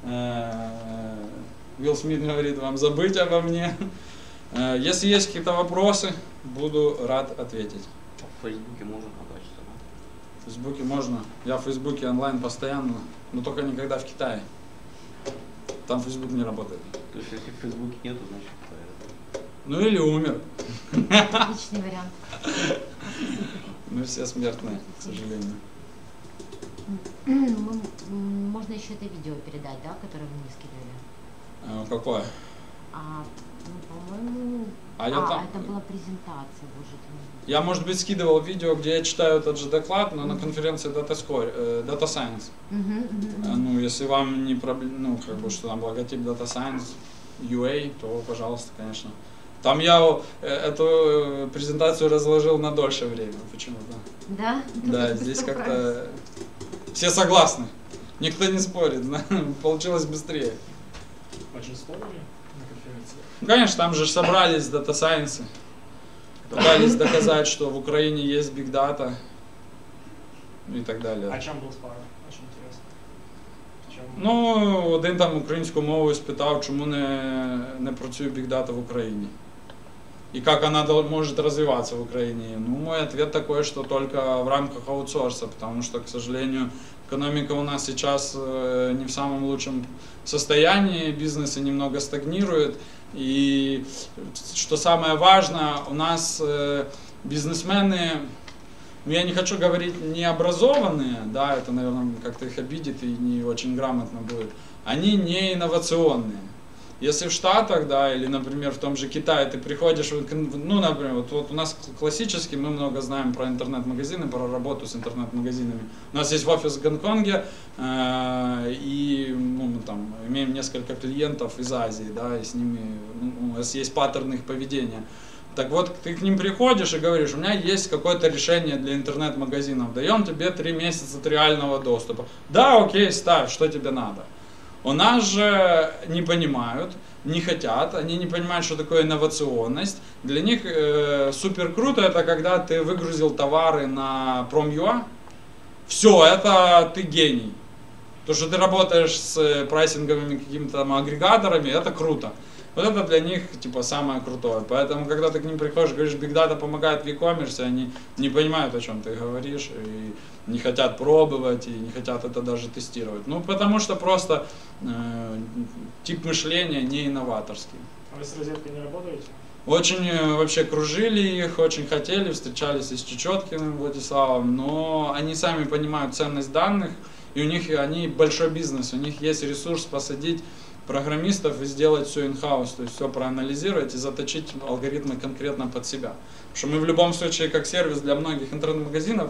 Уилл Смит говорит вам забыть обо мне. Если есть какие-то вопросы, буду рад ответить. В Фейсбуке можно контактиться, да? В Фейсбуке можно. Я в Фейсбуке онлайн постоянно, но только никогда в Китае. Там Фейсбук не работает. То есть если в Фейсбуке нету, значит Китай. Ну или умер. Отличный вариант. Мы все смертные, к сожалению. Можно еще это видео передать, да, которое вы мне скидывали? А, какое? А, ну, по-моему... А, А, я там... это была презентация, боже ты. Я, может быть, скидывал видео, где я читаю этот же доклад, но на конференции Data Score, э, Data Science. Uh-huh, uh-huh. А, ну, если вам не проблема, ну, как бы, что там логотип Data Science, ю эй, то, пожалуйста, конечно. Там я э, эту презентацию разложил на дольше время почему-то. Да? Да, здесь как-то все согласны. Никто не спорит, получилось быстрее. Очень спорили на конференции? Ну, конечно, там же собрались Data Science, пытались доказать, что в Украине есть Big Data и так далее. А чем был спор? Очень интересно. Чем... Ну, один там українську мову спитав, чому не, не працює Big Data в Україні. И как она может развиваться в Украине? Ну, мой ответ такой, что только в рамках аутсорса, потому что, к сожалению, экономика у нас сейчас не в самом лучшем состоянии, бизнесы немного стагнируют. И что самое важное, у нас бизнесмены, ну, я не хочу говорить необразованные, да, это, наверное, как-то их обидит и не очень грамотно будет, они не инновационные. Если в Штатах, да, или, например, в том же Китае ты приходишь, ну, например, вот, вот у нас классически, мы много знаем про интернет-магазины, про работу с интернет-магазинами. У нас есть офис в Гонконге, э, и ну, мы там имеем несколько клиентов из Азии, да, и с ними, ну, у нас есть паттерны их поведения. Так вот, ты к ним приходишь и говоришь, у меня есть какое-то решение для интернет-магазинов, даем тебе три месяца реального доступа. Да, окей, ставь, что тебе надо. У нас же не понимают, не хотят, они не понимают, что такое инновационность. Для них э, супер круто это когда ты выгрузил товары на Prom.ua, все, это ты гений. То, что ты работаешь с прайсинговыми какими-то там агрегаторами, это круто. Вот это для них типа самое крутое. Поэтому, когда ты к ним приходишь, говоришь, Big Data помогает в e-commerce, они не понимают, о чем ты говоришь, и не хотят пробовать, и не хотят это даже тестировать. Ну, потому что просто э, тип мышления не инноваторский. А вы с розеткой не работаете? Очень э, вообще кружили их, очень хотели, встречались и с Чечеткиным Владиславом, но они сами понимают ценность данных, и у них они большой бизнес, у них есть ресурс посадить программистов и сделать все in-house, то есть все проанализировать и заточить алгоритмы конкретно под себя. Потому что мы в любом случае, как сервис для многих интернет-магазинов,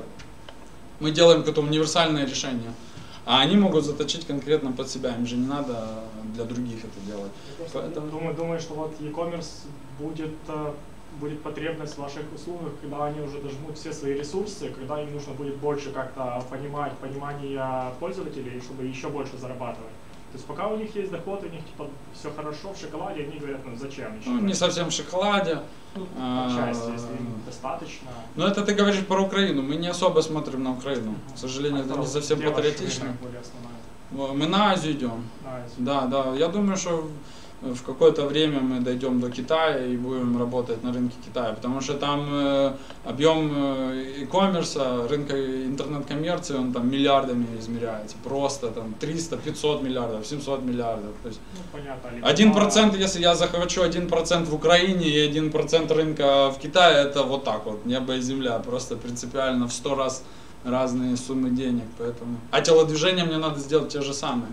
мы делаем какое-то универсальное решение, а они могут заточить конкретно под себя, им же не надо для других это делать. Поэтому... Думаю, думаю, что вот e-commerce будет, будет потребность в ваших услугах, когда они уже дожмут все свои ресурсы, когда им нужно будет больше как-то понимать, понимание пользователей, чтобы еще больше зарабатывать. То есть пока у них есть доход, у них типа все хорошо в шоколаде, они говорят, ну зачем еще? Ну, не совсем в шоколаде. Ну, отчасти, если им достаточно. Но это ты говоришь про Украину, мы не особо смотрим на Украину. К сожалению, это не совсем патриотично. Мы на Азию идем. На Азию. Да, да. Я думаю, что в какое-то время мы дойдем до Китая и будем работать на рынке Китая, потому что там э, объем э, e-commerce, рынка интернет-коммерции, он там миллиардами измеряется, просто там триста-пятьсот миллиардов, семьсот миллиардов. То есть Ну, понятно. один процент, если я захвачу один процент в Украине и один процент рынка в Китае, это вот так вот, небо и земля, просто принципиально в сто раз разные суммы денег, поэтому. А телодвижения мне надо сделать те же самые.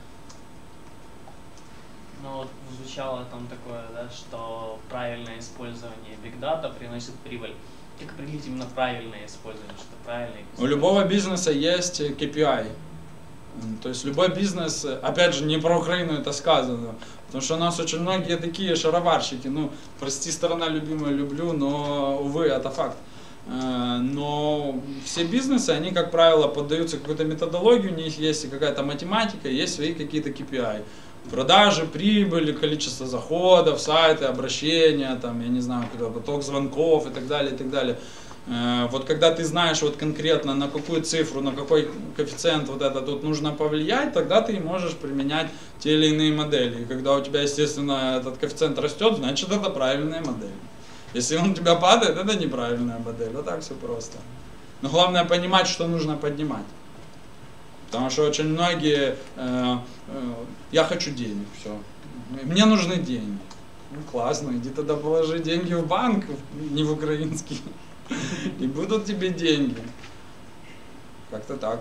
Ну вот звучало там такое, да, что правильное использование Big Data приносит прибыль. Как определить именно правильное использование, что правильное? У любого бизнеса есть кей пи ай. То есть любой бизнес, опять же, не про Украину это сказано, потому что у нас очень многие такие шароварщики, ну, прости, сторона любимая, люблю, но, увы, это факт. Но все бизнесы, они, как правило, поддаются какой-то методологии, у них есть какая-то математика, есть свои какие-то кей пи ай. Продажи, прибыль, количество заходов, сайты, обращения, там, я не знаю, поток звонков и так далее, и так далее. Вот когда ты знаешь вот конкретно на какую цифру, на какой коэффициент вот это тут нужно повлиять, тогда ты можешь применять те или иные модели. И когда у тебя, естественно, этот коэффициент растет, значит это правильная модель. Если он у тебя падает, это неправильная модель. Вот так все просто. Но главное понимать, что нужно поднимать. Потому что очень многие, э, э, я хочу денег, все, мне нужны деньги. Ну классно, иди тогда положи деньги в банк, не в украинский, и будут тебе деньги. Как-то так.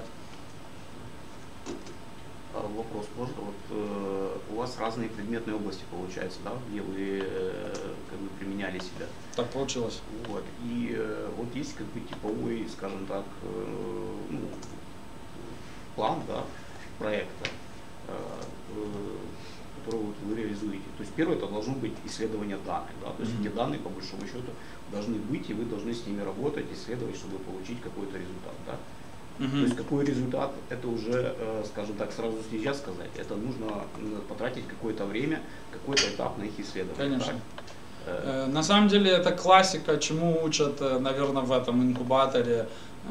Вопрос можно? Вот э, у вас разные предметные области получается, да, где вы э, как бы применяли себя. Так получилось. Вот. И э, вот есть как бы типовой, скажем так, э, ну, план, да, проекта, э, который вот вы реализуете. То есть первое, это должно быть исследование данных, да, то есть mm-hmm. эти данные по большому счету должны быть, и вы должны с ними работать, исследовать, чтобы получить какой-то результат, да. Mm-hmm. То есть какой результат, это уже, э, скажем так, сразу нельзя сказать, это нужно потратить какое-то время, какой-то этап на их исследование. Конечно. Да? На самом деле это классика, чему учат, наверное, в этом инкубаторе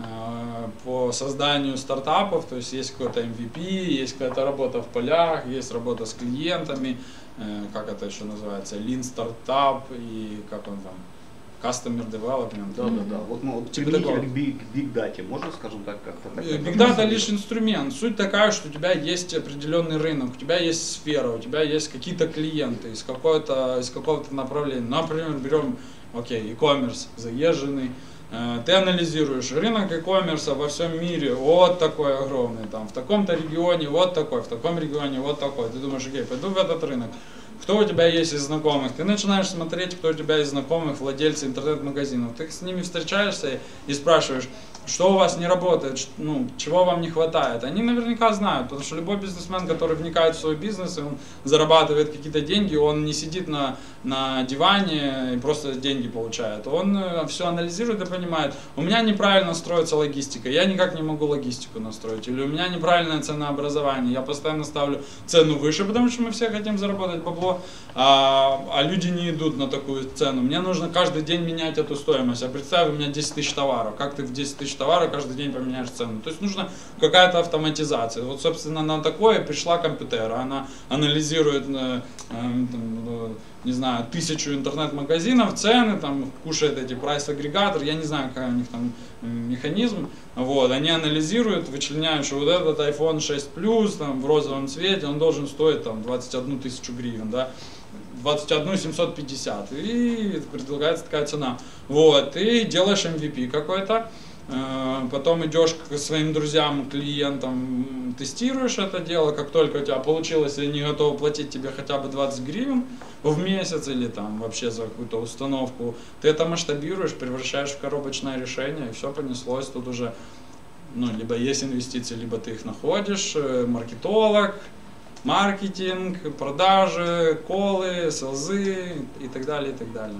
по созданию стартапов. То есть есть какой-то эм ви пи, есть какая-то работа в полях, есть работа с клиентами, как это еще называется, Lean Startup и как он там, Customer Development. Да, да, да. Вот, ну, вот типа применительно к big, big data, можно, скажем так, как-то так? Big Data лишь инструмент. Суть такая, что у тебя есть определенный рынок, у тебя есть сфера, у тебя есть какие-то клиенты из какого-то из какого-то направления. Например, берем, окей, e-commerce заезженный. Ты анализируешь рынок e-commerce во всем мире, вот такой огромный, там, в таком-то регионе вот такой, в таком регионе вот такой. Ты думаешь, окей, пойду в этот рынок. Кто у тебя есть из знакомых? Ты начинаешь смотреть, кто у тебя из знакомых, владельцы интернет-магазинов. Ты с ними встречаешься и спрашиваешь, что у вас не работает, ну, чего вам не хватает. Они наверняка знают, потому что любой бизнесмен, который вникает в свой бизнес, и он зарабатывает какие-то деньги, он не сидит на, на диване и просто деньги получает. Он все анализирует и понимает, у меня неправильно строится логистика, я никак не могу логистику настроить, или у меня неправильное ценообразование, я постоянно ставлю цену выше, потому что мы все хотим заработать бабло, а, а люди не идут на такую цену. Мне нужно каждый день менять эту стоимость. А представь, у меня десять тысяч товаров, как ты в десять тысяч товара каждый день поменяешь цену. То есть нужна какая-то автоматизация. Вот, собственно, на такое пришла Компьютера. Она анализирует, э, э, там, не знаю, тысячу интернет-магазинов, цены, там, кушает эти прайс-агрегаторы, я не знаю, какой у них там механизм. Вот, они анализируют, вычленяют, что вот этот айфон шесть плюс, там, в розовом цвете, он должен стоить там, двадцать одну тысячу гривен, да. двадцать одну семьсот пятьдесят, и предлагается такая цена. Вот, и делаешь эм ви пи какой-то, потом идешь к своим друзьям, клиентам, тестируешь это дело, как только у тебя получилось, и они готовы платить тебе хотя бы двадцать гривен в месяц или там вообще за какую-то установку, ты это масштабируешь, превращаешь в коробочное решение, и все понеслось. Тут уже, ну, либо есть инвестиции, либо ты их находишь, маркетолог, маркетинг, продажи, колы, селзы и так далее, и так далее.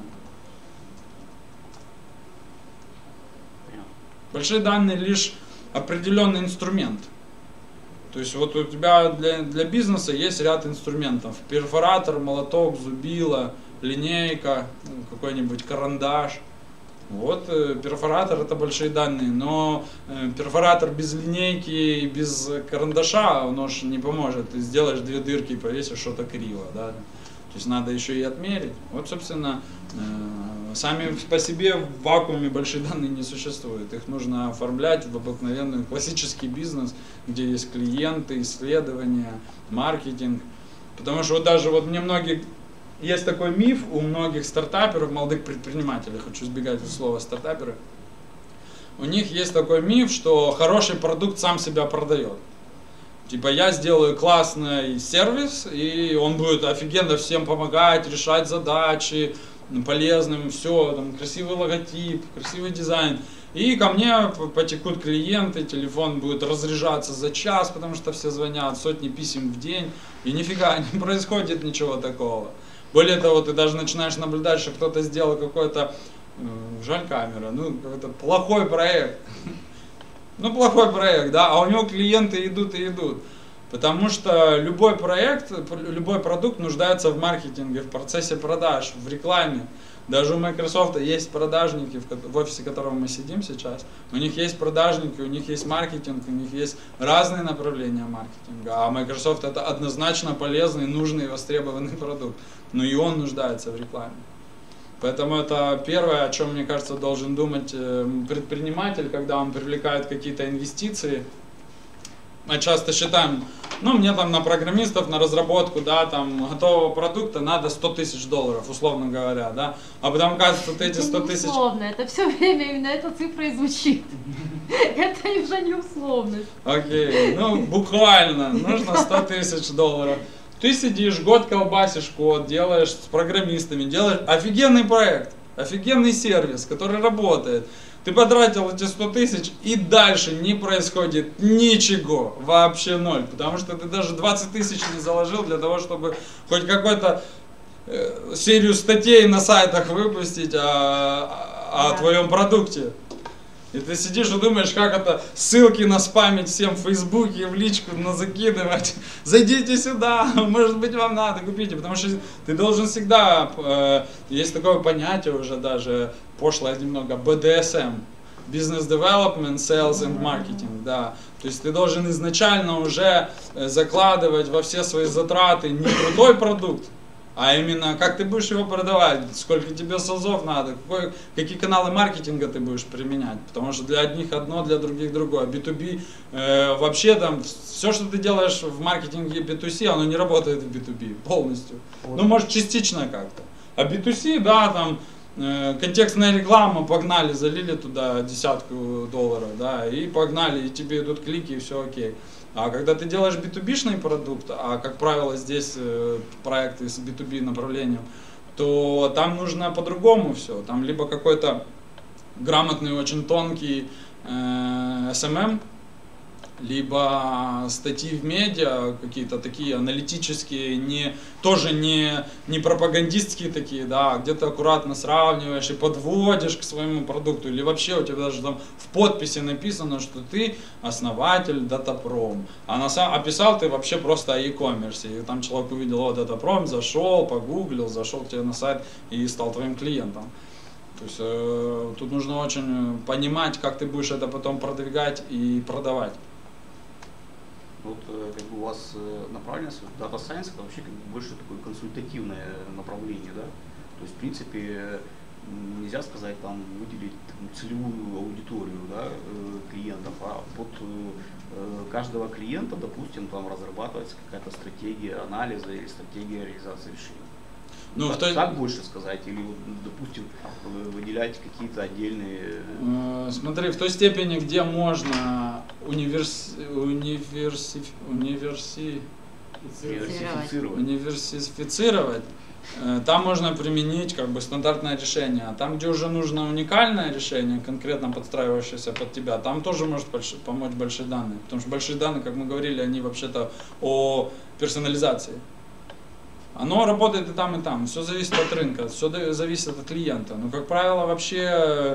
Большие данные лишь определенный инструмент. То есть вот у тебя для, для бизнеса есть ряд инструментов. Перфоратор, молоток, зубило, линейка, какой-нибудь карандаш. Вот э, перфоратор это большие данные, но э, перфоратор без линейки и без карандаша, он уж не поможет. Ты сделаешь две дырки и повесишь что-то криво. Да? То есть надо еще и отмерить. Вот, собственно, э, сами по себе в вакууме большие данные не существуют. Их нужно оформлять в обыкновенный классический бизнес, где есть клиенты, исследования, маркетинг. Потому что вот даже вот мне многие... Есть такой миф у многих стартаперов, молодых предпринимателей, хочу избегать слова стартаперы. У них есть такой миф, что хороший продукт сам себя продает. Типа я сделаю классный сервис, и он будет офигенно всем помогать, решать задачи, полезным, все, там красивый логотип, красивый дизайн. И ко мне потекут клиенты, телефон будет разряжаться за час, потому что все звонят, сотни писем в день, и нифига не происходит ничего такого. Более того, ты даже начинаешь наблюдать, что кто-то сделал какой-то, жаль камера, ну какой-то плохой проект. Ну плохой проект, да, а у него клиенты идут и идут. Потому что любой проект, любой продукт нуждается в маркетинге, в процессе продаж, в рекламе. Даже у Microsoft есть продажники, в офисе которого мы сидим сейчас. У них есть продажники, у них есть маркетинг, у них есть разные направления маркетинга. А Microsoft это однозначно полезный, нужный и востребованный продукт. Но и он нуждается в рекламе. Поэтому это первое, о чем, мне кажется, должен думать предприниматель, когда он привлекает какие-то инвестиции. Мы часто считаем, ну мне там на программистов, на разработку, да, там готового продукта надо сто тысяч долларов, условно говоря, да. А потом кажется, что эти сто тысяч... Это не условно, это все время именно эта цифра и звучит. Это уже не условность. Окей, ну буквально, нужно сто тысяч долларов. Ты сидишь, год колбасишь код, делаешь с программистами, делаешь офигенный проект, офигенный сервис, который работает. Ты потратил эти сто тысяч, и дальше не происходит ничего, вообще ноль. Потому что ты даже двадцать тысяч не заложил для того, чтобы хоть какую-то э, серию статей на сайтах выпустить о, о, о твоем продукте. И ты сидишь и думаешь, как это ссылки на спамить всем в Фейсбуке, в личку на закидывать. Зайдите сюда, может быть вам надо, купите. Потому что ты должен всегда, э, есть такое понятие уже даже, пошлое немного, би ди эс эм. Business Development, Sales and Marketing, да. То есть ты должен изначально уже закладывать во все свои затраты не крутой продукт, а именно как ты будешь его продавать, сколько тебе СОЗов надо, какой, какие каналы маркетинга ты будешь применять. Потому что для одних одно, для других другое. би ту би, э, вообще там, все, что ты делаешь в маркетинге би ту си, оно не работает в би ту би полностью. Вот. Ну, может, частично как-то. А би ту си, да, там, э, контекстная реклама, погнали, залили туда десятку долларов, да, и погнали, и тебе идут клики, и все окей. А когда ты делаешь би ту би-шный продукт, а как правило здесь э, проекты с би ту би направлением, то там нужно по-другому все. Там либо какой-то грамотный, очень тонкий э, эс эм эм, либо статьи в медиа, какие-то такие аналитические, не, тоже не, не пропагандистские такие, да, где-то аккуратно сравниваешь и подводишь к своему продукту, или вообще у тебя даже там в подписи написано, что ты основатель Датапром, а на самом, описал ты вообще просто о e-commerce, и там человек увидел, о, Датапром, зашел, погуглил, зашел к тебе на сайт и стал твоим клиентом. То есть э, тут нужно очень понимать, как ты будешь это потом продвигать и продавать. Вот как бы у вас направленность Data Science это вообще как бы больше такое консультативное направление, да? То есть в принципе нельзя сказать там выделить там, целевую аудиторию, да, клиентов, а под каждого клиента, допустим, там разрабатывается какая-то стратегия анализа или стратегия реализации решений. Ну, так, той... так больше сказать, или, допустим, выделять какие-то отдельные... Смотри, в той степени, где можно универс... универси... универси... универсифицировать. универсифицировать, там можно применить как бы стандартное решение. А там, где уже нужно уникальное решение, конкретно подстраивающееся под тебя, там тоже может больш... помочь большие данные. Потому что большие данные, как мы говорили, они вообще-то о персонализации. Оно работает и там, и там. Все зависит от рынка, все зависит от клиента. Но, как правило, вообще э,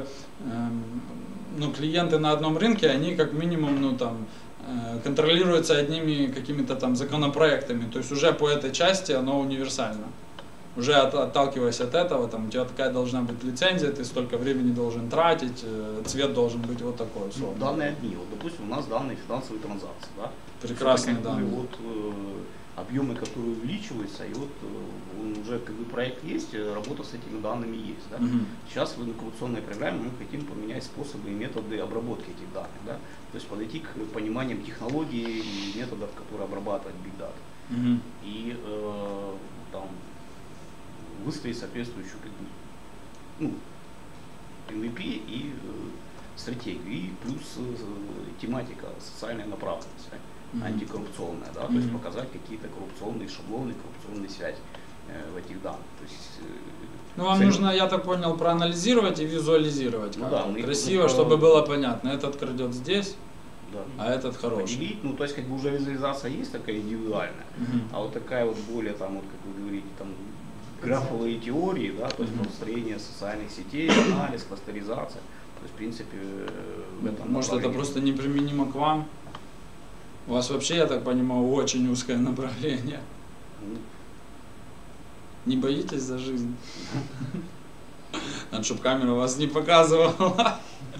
ну, клиенты на одном рынке, они как минимум ну, там, э, контролируются одними какими-то там законопроектами. То есть уже по этой части оно универсально. Уже от, отталкиваясь от этого, там, у тебя такая должна быть лицензия, ты столько времени должен тратить, э, цвет должен быть вот такой. Ну, данные одни. Вот, допустим, у нас данные финансовые транзакции. Да? Прекрасные это, данные. Вот, э, объемы, которые увеличиваются, и вот э, он уже как бы проект есть, э, работа с этими данными есть. Да? Мгм. Сейчас в инкубационной программе мы хотим поменять способы и методы обработки этих данных, да? То есть подойти к пониманиям технологий и методов, которые обрабатывают Big Data. Мгм. И э, там выстроить соответствующую как бы, ну, эм ви пи и э, стратегию, и плюс э, тематика, социальная направленность, да, Мгм. антикоррупционная, да, то есть Мгм. показать какие-то коррупционные шаблоны, коррупционные связи э, в этих данных. То есть, э, Ну, вам цель- нужно, я так понял, проанализировать и визуализировать. Ну как-то. да, мы их Красиво, нужно- чтобы было понятно. Этот крадет здесь, да, а этот хороший. поделить, ну то есть как бы уже визуализация есть такая индивидуальная, Мгм. а вот такая вот более там, вот как вы говорите, там графовые теории, да, то есть Мгм. построение социальных сетей, анализ, кластеризация. То есть, в принципе, э, в этом Может, это направлении. просто неприменимо к вам? У вас вообще, я так понимаю, очень узкое направление. Ну, Не боитесь за жизнь? Надо, чтобы камера вас не показывала.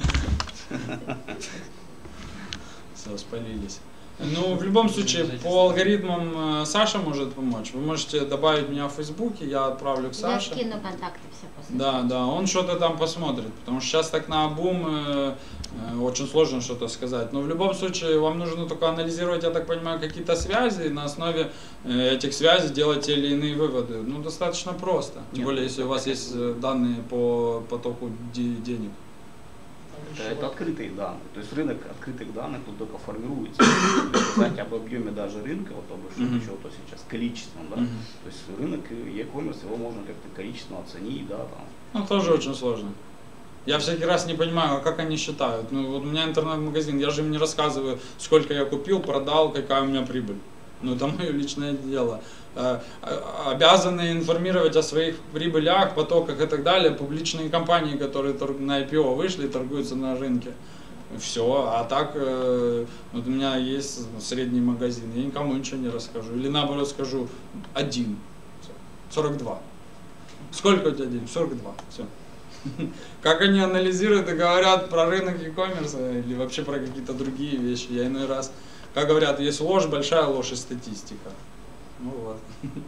Все, спалились. Ну, в любом случае, по алгоритмам э, Саша может помочь. Вы можете добавить меня в Фейсбуке, я отправлю к Я Саше. скину контакты все после. Да, да, он что-то там посмотрит, потому что сейчас так наобум э, э, очень сложно что-то сказать. Но в любом случае вам нужно только анализировать, я так понимаю, какие-то связи, и на основе э, этих связей делать те или иные выводы. Ну, достаточно просто. Тем Нет, более, ну, если у это вас как есть бы- э, данные по потоку де- денег. Там Это, еще это вот открытые данные. То есть рынок открытых данных тут только формируется. Если сказать об объеме даже рынка, вот об Мгм. еще то сейчас количеством, да. Мгм. То есть рынок э, e-commerce, его можно как-то количественно оценить, да, там. Ну, тоже очень сложно. Я всякий раз не понимаю, а как они считают. Ну, вот у меня интернет-магазин, я же им не рассказываю, сколько я купил, продал, какая у меня прибыль. Ну, это мое личное дело. Э, э, Обязаны информировать о своих прибылях, потоках и так далее публичные компании, которые торг- на ай пи о вышли, торгуются на рынке. Все, а так э, вот у меня есть средний магазин, я никому ничего не расскажу. Или наоборот скажу, один, сорок два. Сколько у тебя денег? сорок два. Все. Как они анализируют и говорят про рынок e-commerce или вообще про какие-то другие вещи. Я иной раз, как говорят, есть ложь, большая ложь и статистика. Ну вот.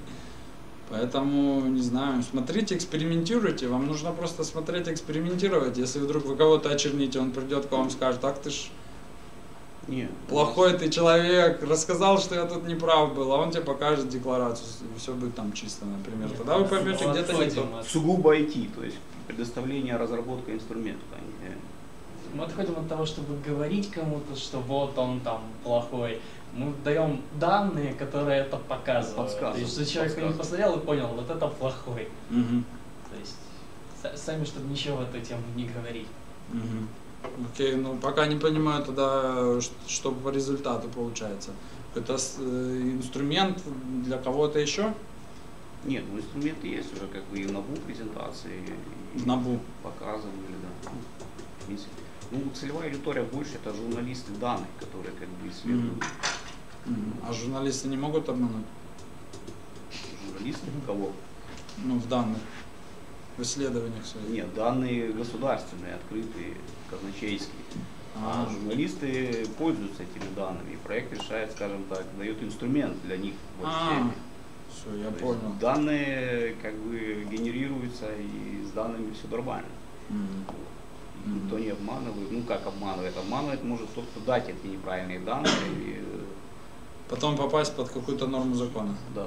Поэтому, не знаю, смотрите, экспериментируйте. Вам нужно просто смотреть, экспериментировать. Если вдруг вы кого-то очерните, он придет к вам и скажет, так ты ж Нет. плохой ты человек, рассказал, что я тут не прав был, а он тебе покажет декларацию, и все будет там чисто, например. Тогда вы поймете, Ну, где-то не отходим то. от- Сугубо ай ти, то есть предоставление, разработка инструментов. а не- Мы отходим от того, чтобы говорить кому-то, что вот он там плохой. Мы даем данные, которые это показывают. Подсказывают, То есть, что человек на них подсказывают. посмотрел и понял, вот это плохой. Мгм. То есть, са- сами, чтобы ничего в эту тему не говорить. Мгм. Окей, ну пока не понимаю тогда, ш- что по результату получается. Это с- э, инструмент для кого-то еще? Нет, ну инструменты есть уже, как бы и в НАБУ презентации, и В НАБУ. показывали, да. Ну, в принципе. Ну, целевая аудитория больше это журналисты данных, которые как бы исследуют. Мгм. А журналисты не могут обмануть? Журналисты кого? Ну, в данных, в исследованиях своих. Нет, данные государственные, открытые, казначейские. А А, журналисты пользуются этими данными, и проект решает, скажем так, дает инструмент для них в этой А, теме. все, я То есть понял. данные как бы генерируются, и с данными все нормально. Мгм. И Никто не обманывает. Ну как обманывает? Обманывает может тот, кто дать эти неправильные данные. И, э, Потом попасть под какую-то норму закона. да.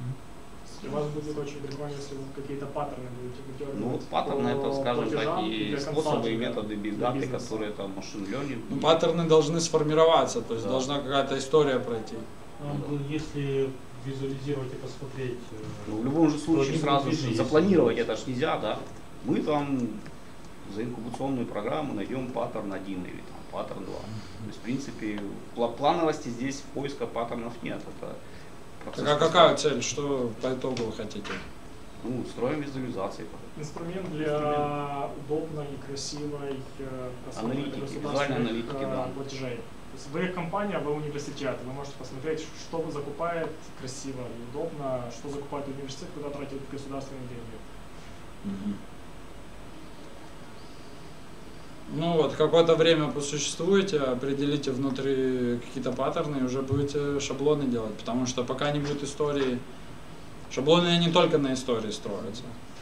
у вас будет очень прикольно, если вы какие-то паттерны будете выдергивать. Ну вот паттерны по это, скажем так, платежам и для способы и консалтинга, методы для бигдаты, бизнеса. которые там машин learning. Ну, паттерны должны сформироваться, то есть Да. должна какая-то история пройти. Ну, если визуализировать и посмотреть, э, Ну, в любом же случае Вроде сразу бы же есть. запланировать это ж нельзя, да. Мы там за инкубационную программу найдем паттерн один или там паттерн два. То есть, в принципе, пла- плановости здесь поиска паттернов нет. Это процесс Так, а какая цель, что по итогу вы хотите? Ну, строим визуализации. Инструмент для удобной и красивой э, основной Аналитики, государственных, визуальной аналитики, э, да. платежей. То есть вы компания, вы университет, вы можете посмотреть, что вы закупает красиво и удобно, что закупает университет, куда тратит государственные деньги. Мгм. Ну вот, какое-то время посуществуете, определите внутри какие-то паттерны и уже будете шаблоны делать, потому что пока не будет истории, шаблоны не только на истории строятся.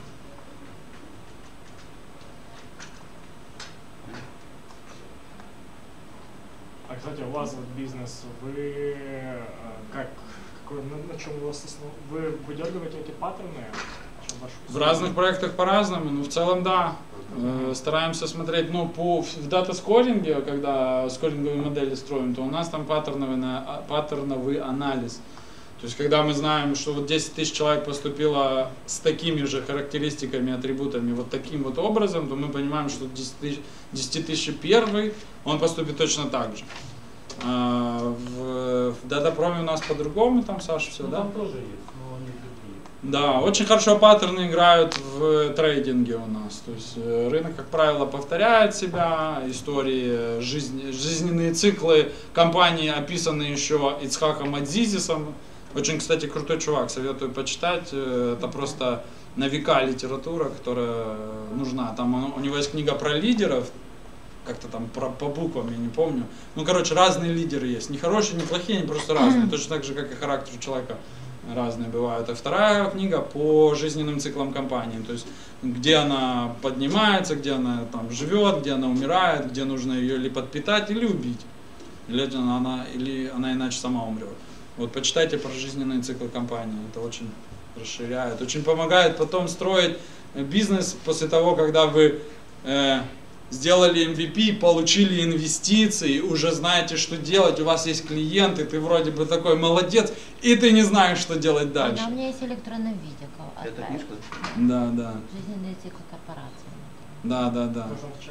А, кстати, у вас вот бизнес, вы э, как, какой, на, на чем у вас основ... Вы выдергиваете эти паттерны? В разных проектах по-разному, но в целом да. Э, стараемся смотреть, ну, по, в дата-скоринге, когда скоринговые модели строим, то у нас там паттерновый, на, паттерновый анализ. То есть, когда мы знаем, что вот десять тысяч человек поступило с такими же характеристиками, атрибутами, вот таким вот образом, то мы понимаем, что десять тысяч первый, он поступит точно так же. А в, в датапроме у нас по-другому, там, Саша, все, Ну, да? там тоже есть, но они другие. Да, очень хорошо паттерны играют в трейдинге у нас. То есть э, рынок, как правило, повторяет себя, истории, жизни, жизненные циклы компании описаны еще Ицхаком Адзизисом. Очень, кстати, крутой чувак, советую почитать. Это просто на века литература, которая нужна. Там он, у него есть книга про лидеров, как-то там про, по буквам, я не помню. Ну, короче, разные лидеры есть. Не хорошие, не плохие, они просто разные. Точно так же, как и характер у человека разные бывают. А вторая книга по жизненным циклам компании. То есть, где она поднимается, где она там живет, где она умирает, где нужно ее или подпитать, или убить. Или она, или она иначе сама умрет. Вот почитайте про жизненный цикл компании. Это очень расширяет, очень помогает потом строить бизнес после того, когда вы э, сделали эм ви пи, получили инвестиции, уже знаете, что делать, у вас есть клиенты, ты вроде бы такой молодец, и ты не знаешь, что делать дальше. Да, у меня есть в электронном виде. Это книжка? Да, да. Жизненный цикл корпорации. Да, да, да.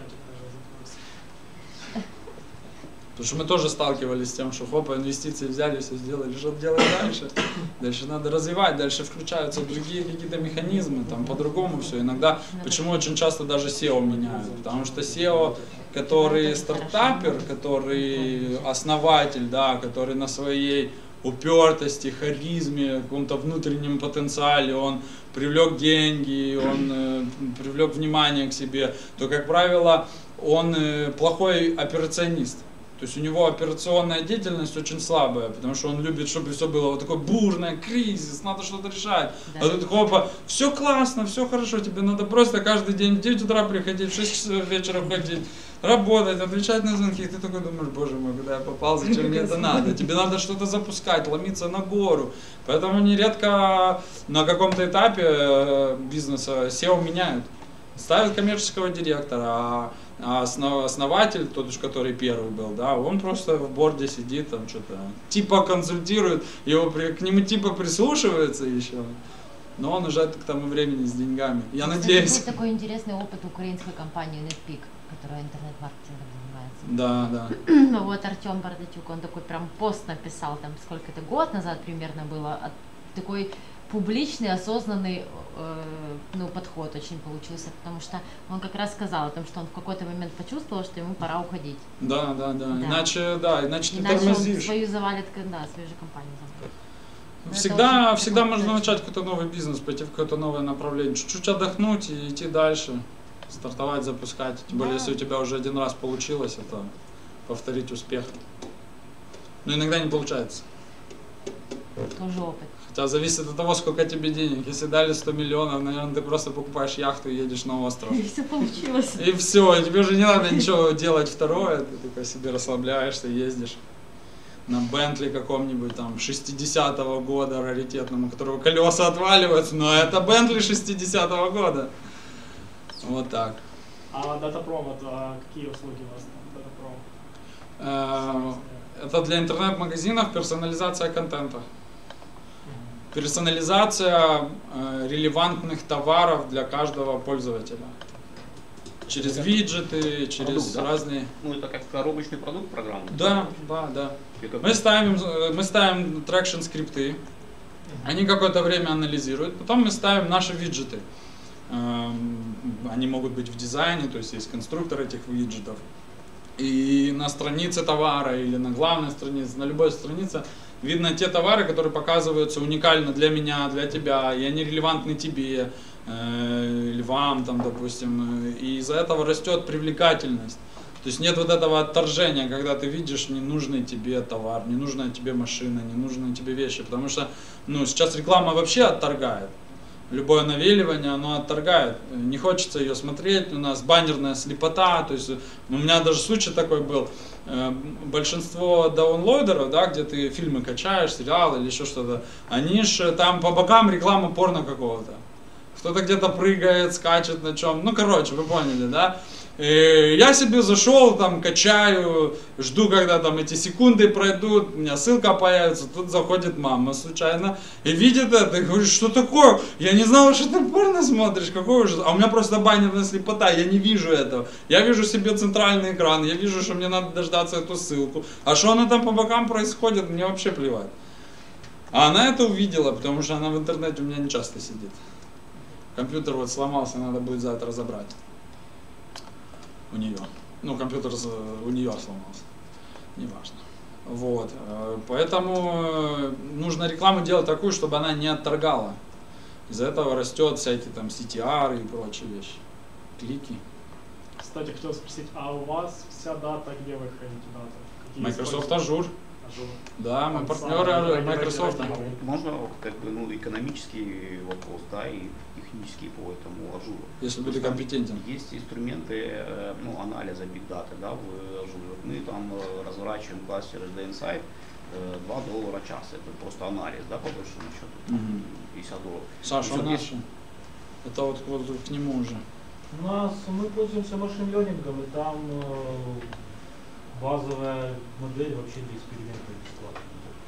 Потому что мы тоже сталкивались с тем, что хопа, инвестиции взяли, все сделали, что делать дальше? Дальше надо развивать, дальше включаются другие какие-то механизмы, там по-другому все. Иногда, почему очень часто даже сео меняют? Потому что сео, который стартапер, который основатель, да, который на своей упертости, харизме, каком-то внутреннем потенциале, он привлек деньги, он э, привлек внимание к себе, то, как правило, он э, плохой операционист. То есть у него операционная деятельность очень слабая, потому что он любит, чтобы все было вот такое бурное, кризис, надо что-то решать. Да. А тут хопа, все классно, все хорошо, тебе надо просто каждый день в девять утра приходить, в шесть часов вечера ходить, работать, отвечать на звонки. И ты такой думаешь, боже мой, куда я попал, зачем мне это надо? Тебе надо что-то запускать, ломиться на гору. Поэтому нередко на каком-то этапе бизнеса сео меняют. Ставят коммерческого директора, а основатель, тот же, который первый был, да, он просто в борде сидит, там что-то типа консультирует, его, к нему типа прислушивается еще, но он уже к тому времени с деньгами. Я Кстати, надеюсь. был такой интересный опыт украинской компании NetPeak, которая интернет-маркетингом занимается. Да, да. Ну вот Артем Бардачук, он такой прям пост написал, там сколько-то год назад примерно было, такой публичный, осознанный э, ну, подход очень получился, потому что он как раз сказал о том, что он в какой-то момент почувствовал, что ему пора уходить. Да, да, да. Да. Иначе, да, иначе ты Иначе тормозишь. он свою завалит, да, свою же компанию завалит. Но Всегда, очень всегда такой можно точно. начать какой-то новый бизнес, пойти в какое-то новое направление, чуть-чуть отдохнуть и идти дальше, стартовать, запускать. Тем более, Да. если у тебя уже один раз получилось, это повторить успех. Но иногда не получается. Тоже опыт. Хотя зависит от того, сколько тебе денег. Если дали сто миллионов, наверное, ты просто покупаешь яхту и едешь на остров. И все получилось. И все, тебе уже не надо ничего делать второе, ты такой себе расслабляешься, ездишь на Бентли каком-нибудь там шестидесятого года раритетном, у которого колеса отваливаются, но это Бентли шестидесятого года. Вот так. А Датапром, это какие услуги у вас там, Датапром? Э, Это для интернет-магазинов персонализация контента. Персонализация э, релевантных товаров для каждого пользователя. Через виджеты, через Продукт, да? разные... Ну, это как коробочный продукт программы? Да, да, да. Это- Мы ставим, э, мы ставим трекшн скрипты, они какое-то время анализируют, потом мы ставим наши виджеты. Эм, Они могут быть в дизайне, то есть есть конструктор этих виджетов. И на странице товара или на главной странице, на любой странице видно те товары, которые показываются уникально для меня, для тебя, и они релевантны тебе, э, или вам, там, допустим, и из-за этого растет привлекательность. То есть нет вот этого отторжения, когда ты видишь ненужный тебе товар, ненужная тебе машина, ненужные тебе вещи, потому что, ну, сейчас реклама вообще отторгает. Любое навеливание, оно отторгает. Не хочется ее смотреть, у нас баннерная слепота, то есть у меня даже случай такой был. Большинство даунлоадеров, да, где ты фильмы качаешь, сериалы или еще что-то, они же там по бокам реклама порно какого-то. Кто-то где-то прыгает, скачет на чем, ну короче, вы поняли, да? И я себе зашел, там, качаю, жду, когда там эти секунды пройдут, у меня ссылка появится, тут заходит мама случайно и видит это, и говорит, что такое? Я не знала, что ты порно смотришь, какой ужас. А у меня просто баннерная слепота, я не вижу этого. Я вижу себе центральный экран, я вижу, что мне надо дождаться эту ссылку. А что она там по бокам происходит, мне вообще плевать. А она это увидела, потому что она в интернете у меня не часто сидит. Компьютер вот сломался, надо будет завтра разобрать. У нее. Ну, компьютер у нее сломался. Неважно. Вот. Поэтому нужно рекламу делать такую, чтобы она не отторгала. Из-за этого растет всякие там си ти ар и прочие вещи. Клики. Кстати, хотел спросить, а у вас вся дата, где вы храните дату? Какие Microsoft используете? Azure. Azure. Да, мы Он партнеры самый Microsoft. Можно как бы, ну, экономический вопрос, да, и технический по этому Azure. Если То есть будет там компетентен. Есть инструменты, ну, анализа Big Data, да, в Azure. Мы там разворачиваем кластер эс ди Insight, два доллара в час. Это просто анализ, да, по большому счету, Мгм. пятьдесят долларов. Саша, Ну, он наш. Это вот, вот к нему уже. У нас мы пользуемся машин-лернингом, и там э, базовая модель вообще для эксперимента бесплатная.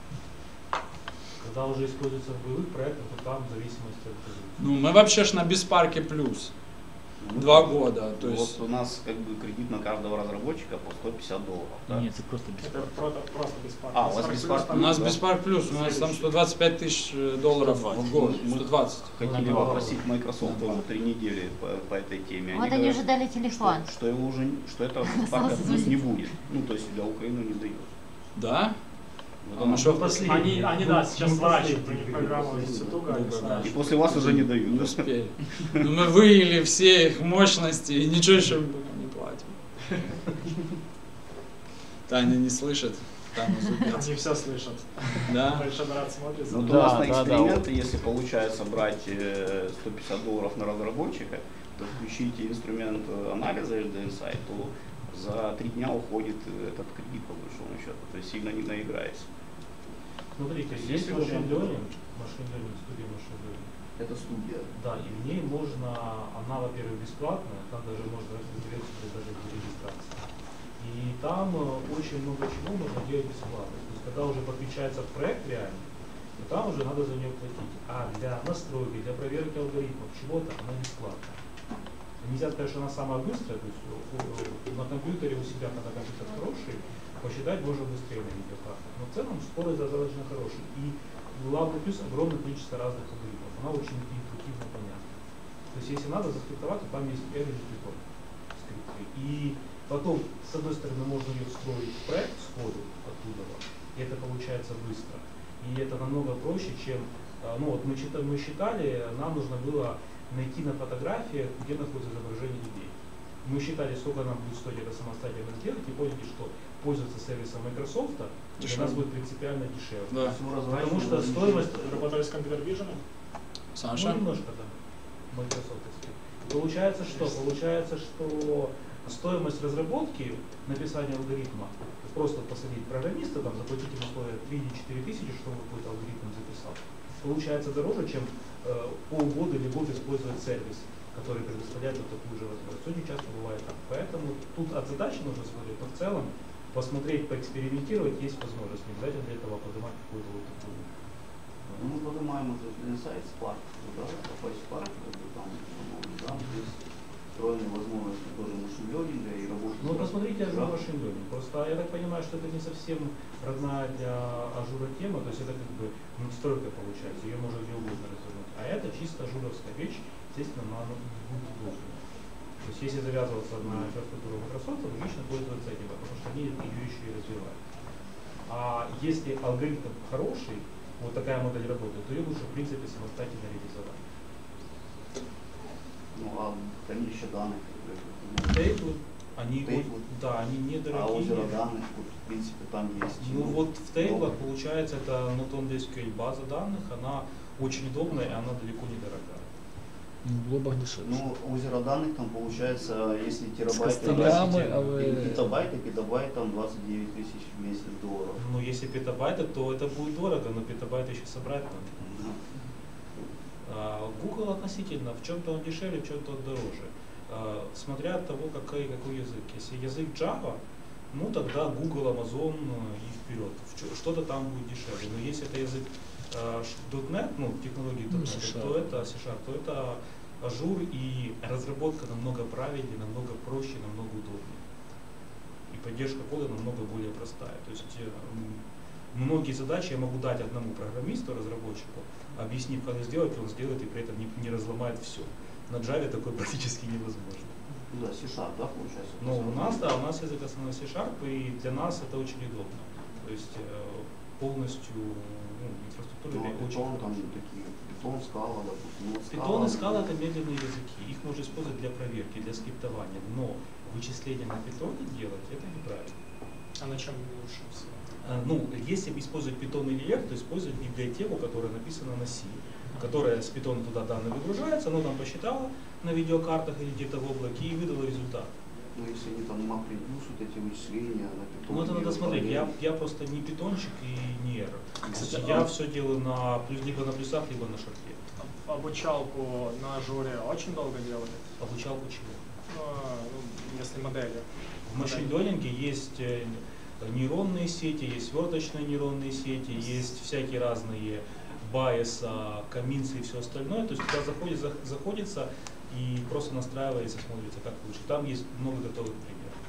Когда уже используется в боевых проектах, то там в зависимости от позиции. Ну, мы вообще ж на Беспарке плюс. Ну, Два года. То вот есть у нас как бы кредит на каждого разработчика по сто пятьдесят долларов. Да? Нет, это просто Это бесплатно. просто, просто бесплатно. А, у вас сорок бесплатно? у нас да. Беспарк плюс, у нас там сто двадцать пять тысяч долларов в год. сто двадцать. Хотели Ну, попросить Microsoft тоже три недели по, по этой теме. Вот они уже дали телефон. Что, что его уже, что это Big плюс не будет. Ну, то есть для Украины не дают. Да? Потому А что мы пошли. Они, они, да, сейчас Мы сворачивают, у последние них программа были, все последние. туго, они Да, да, да. и сворачивают. после вас уже не дают. Не да? успели. Но мы выявили все их мощности и ничего еще не платим. Таня не слышит. Таня зубит. Они все слышат. Да? Большой брат смотрит. Вот Да, у нас на да, да, эксперименты, если получается брать э, сто пятьдесят долларов на разработчика, то включите инструмент э, анализа эс ди Insight, то за три дня уходит э, этот кредит по большому счету. То есть сильно не наиграется. Смотрите, Есть есть уже машин-лернинг, машин-лернинг, студия машин-лернинг. Это студия. Да, и в ней можно, она, во-первых, бесплатная, там даже можно разделиться даже без регистрации. И там э, очень много чего можно делать бесплатно. То есть когда уже подключается в проект реально, то там уже надо за нее платить. А для настройки, для проверки алгоритмов, чего-то она бесплатная. Нельзя сказать, что она самая быстрая, то есть э, э, на компьютере у себя, когда компьютер хороший, посчитать можно быстрее на видеокартах. Но в целом скорость достаточно хорошая. И главный плюс огромное количество разных алгоритмов. Она очень интуитивно понятна. То есть если надо заскриптовать, то там есть energy прикол скрипты. И потом, с одной стороны, можно ее встроить в проект сходу оттуда, и это получается быстро. И это намного проще, чем, ну вот мы, читали, мы считали, нам нужно было найти на фотографиях, где находится изображение людей. Мы считали, сколько нам будет стоить это самостоятельно сделать, и поняли, что пользоваться сервисом Microsoft для Дешевле. нас будет принципиально дешевле. Да. Потому что стоимость... Работали с Computer Vision? Саша? Ну, немножко, да. Microsoft. Получается что? Получается, что стоимость разработки, написания алгоритма, просто посадить программиста, там, заплатить ему условия три-четыре тысячи, чтобы он какой-то алгоритм записал, получается дороже, чем э, полгода или год использовать сервис, который предоставляет вот такую же возможность. Очень часто бывает так. Поэтому тут от задачи нужно смотреть, но в целом посмотреть, поэкспериментировать есть возможность. Не обязательно для этого поднимать какую-то вот такую. Ну, мы поднимаем уже инсайт Spark, да, попасть в Spark, как бы там, да, здесь встроенные возможности тоже машин-лернинга и работы. Ну, посмотрите Azure Machine Learning. Просто я так понимаю, что это не совсем родная для Azure тема, то есть это как бы надстройка получается, ее можно где угодно развернуть. А это чисто ажуровская вещь, естественно, она будет удобна. То есть если завязываться на инфраструктуру Microsoft, то логично пользоваться этим, потому что они ее еще и развивают. А если алгоритм хороший, вот такая модель работает, то ее лучше в принципе самостоятельно реализовать. Ну а хранилище данных, Тейблы, они, Тейблы. да, они недорогие. а озеро данных, вот, в принципе, там есть. Ну вот в тейблах получается это NoSQL база данных, она очень удобная и она далеко не дорогая. В глобах дешевше. Ну, озеро данных там получается, если терабайт, костылями, а але- или петабайт, и петабайт там двадцать девять тысяч в месяц долларов. Ну если петабайты, то это будет дорого, но петабайты еще собрать надо. Да. А Google относительно, в чем-то он дешевле, в чем-то он дороже. А, смотря от того, какой, какой язык. Если язык Java, ну тогда Google, Amazon и вперед. В чё- Что-то там будет дешевле. Но если это язык а, ш- .NET, ну технологии Ну, .NET, C-Sharp. то это C-Sharp, то это Ажур, и разработка намного правильнее, намного проще, намного удобнее. И поддержка кода намного более простая. То есть э, м, многие задачи я могу дать одному программисту, разработчику, объяснив, как сделать, и он сделает и при этом не, не разломает все. На Java такое практически невозможно. Ну да, C-Sharp, да, получается? Но у нас, да, у нас язык основной C-Sharp, и для нас это очень удобно. То есть э, полностью ну, инфраструктура Ну, очень Python, там хорошая. такие, Python, Scala, допустим. Ну, вот Python и Scala это медленные языки, их можно использовать для проверки, для скриптования, но вычисления на Python делать это неправильно. А на чем лучше всего? А, Ну, если использовать Python или R, то использовать библиотеку, которая написана на C, которая с Python туда данные выгружается, оно там посчитала на видеокартах или где-то в облаке и выдала результат. Ну, если они там MapReduce, вот эти вычисления на Python. Ну это надо делают смотреть, я, параллельно. я просто не питончик и не R. Кстати, Я а- все делаю на плюс, либо на плюсах, либо на шарте. Обучалку на ажуре очень долго делали? Обучалку чего? Ну, ну, если модели. В машин-ленинге есть э, нейронные сети, есть сверточные нейронные сети, есть всякие разные байеса, коминсы и все остальное. То есть туда заходит, за- заходится и просто настраивается, смотрится как лучше. Там есть много готовых примеров.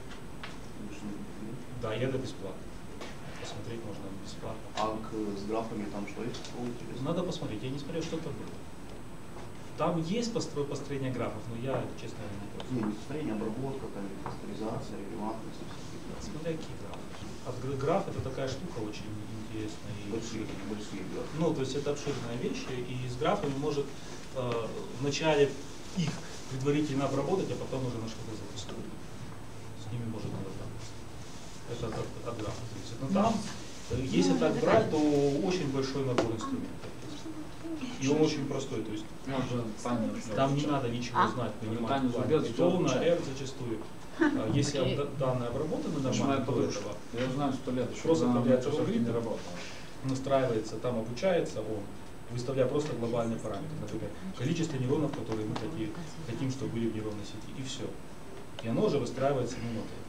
Да, и это бесплатно. Посмотреть можно бесплатно. А к- с графами там что есть? Что интересно? Надо посмотреть, я не смотрел, что там было. Там есть постро- построение графов, но я, честно, не Не, пользуюсь. не построение, обработка, там, пастеризация, релевантность и всякие такие. Смотря какие графы. А г- граф это такая штука очень интересная. и- Большие, большие графы. Ну, то есть это обширная вещь, и с графами может э, вначале их предварительно обработать, а потом уже на что-то запустить. С ними может разобраться. Это от, от, от графа зависит. Но там, э, если так брать, то очень большой набор инструментов есть. И он очень простой, то есть там не надо ничего А? знать, понимать. Таня в плане Зубец Python, всё R зачастую. А Если Окей. об- данные обработаны нормально, то этого Я знаю сто лет, еще Просто на появляется Microsoft алгоритм. не работал. настраивается, там обучается он, выставляя просто глобальный параметр, например, количество нейронов, которые мы хотим, хотим, чтобы были в нейронной сети, и все. И оно уже выстраивается на модель.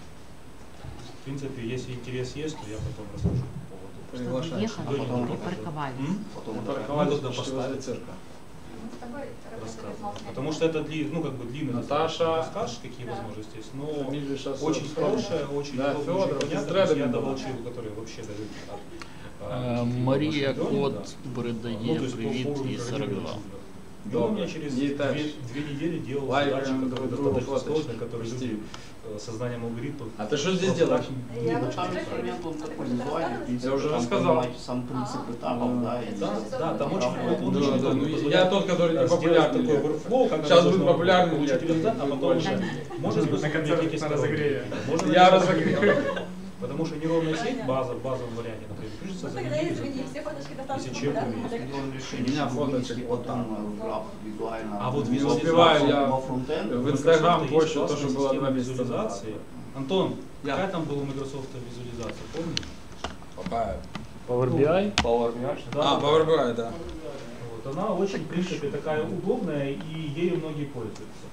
В принципе, если интерес есть, то я потом расскажу по поводу. Чтобы Приглашаешь. ехали А потом и покажу. парковались. М? Потом Мы это парковались Ну, тогда почти поставить. возле цирка. Рассказываю. Потому что это дли, ну, как бы длинный Наташа. рассказ, какие Да. возможности есть, но Фамилия сейчас очень вспомнил. хорошая, очень Да, удобная, Федоров, очень понятная. из То есть Я Дрездена давал была. чиву, который вообще даже от, Е, а, Марія машин learning, Кот да. Ну, передає то есть по привіт уровню із программирования сорок два. очень легко. И он у меня через Ей две, так. две недели делал Лайк, задачи, прям которые друг другу достаточно фоточки. сложные, которые люди Стиль. э, сознанием алгоритмов. А ты что здесь просто делаешь? так Я Ну, вот там фотографирую. инструмент, он А ты такой будешь визуальный, в рассказывать? принципе, Я уже там рассказал. понимаете сам принцип А. этапов, да, и Да, да, там очень, Да, он, он да, очень да, удобно ну, позволяет, я тот, который э, не сделать популярный, такой блядь. workflow, как Сейчас оно будет должно популярный, получить блядь, результат, а потом уже больше. можно На использовать концертах библиотеки на сторонние. разогреве. Можно Я написать разогрел. программу. Потому что нейронная сеть, база в базовом варианте, например, пишется Ну за тогда неделю. извини, все фоточки достаточно Если человек популярны. умеет. Если он решение, У меня чтобы фоточек вынести вот потом так. э, граф визуально. А вот Не визуализация успеваю я во фронтенд. в Инстаграм Microsoft пощу есть то, что классная было система два месяца визуализации. назад. Антон, Я. какая там была у Microsoft визуализация, помнишь? Какая? Power би ай? Power би ай? Да, А, да. Power би ай, да. Вот, она очень, в принципе, такая удобная, и ею многие пользуются.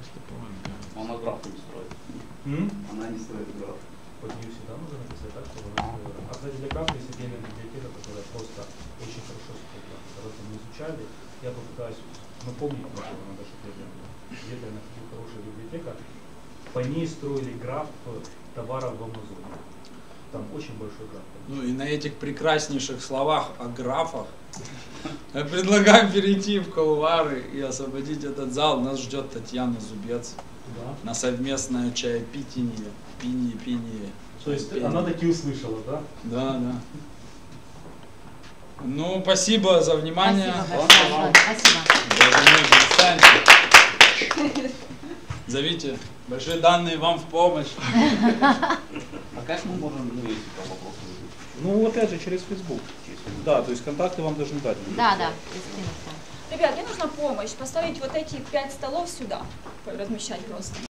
Она граф не строит. М? Она не строит граф. Под нее всегда нужно написать так, чтобы она сделала. А, кстати, для графа есть отдельная библиотека, которая просто очень хорошо справляется. Когда мы изучали, я попытаюсь напомнить, может, она даже определенно. Где-то я находил хорошая библиотека. По ней строили граф товаров в Амазоне. Там очень большой граф. Ну и на этих прекраснейших словах о графах я предлагаю перейти в кулуары и освободить этот зал. Нас ждет Татьяна Зубец Да. на совместное чаепитие, пини, пини То есть она таки услышала, да? Да, да. Ну, спасибо за внимание. Спасибо большое. Спасибо. Даже не встаньте. Зовите. Большие данные вам в помощь. А как мы можем, ну, если там вопросы будут? Ну, опять же, через Facebook. Да, то есть контакты вам должны дать. Да, да, скину всё. Ребят, мне нужна помощь. Поставить вот эти пять столов сюда. Размещать просто.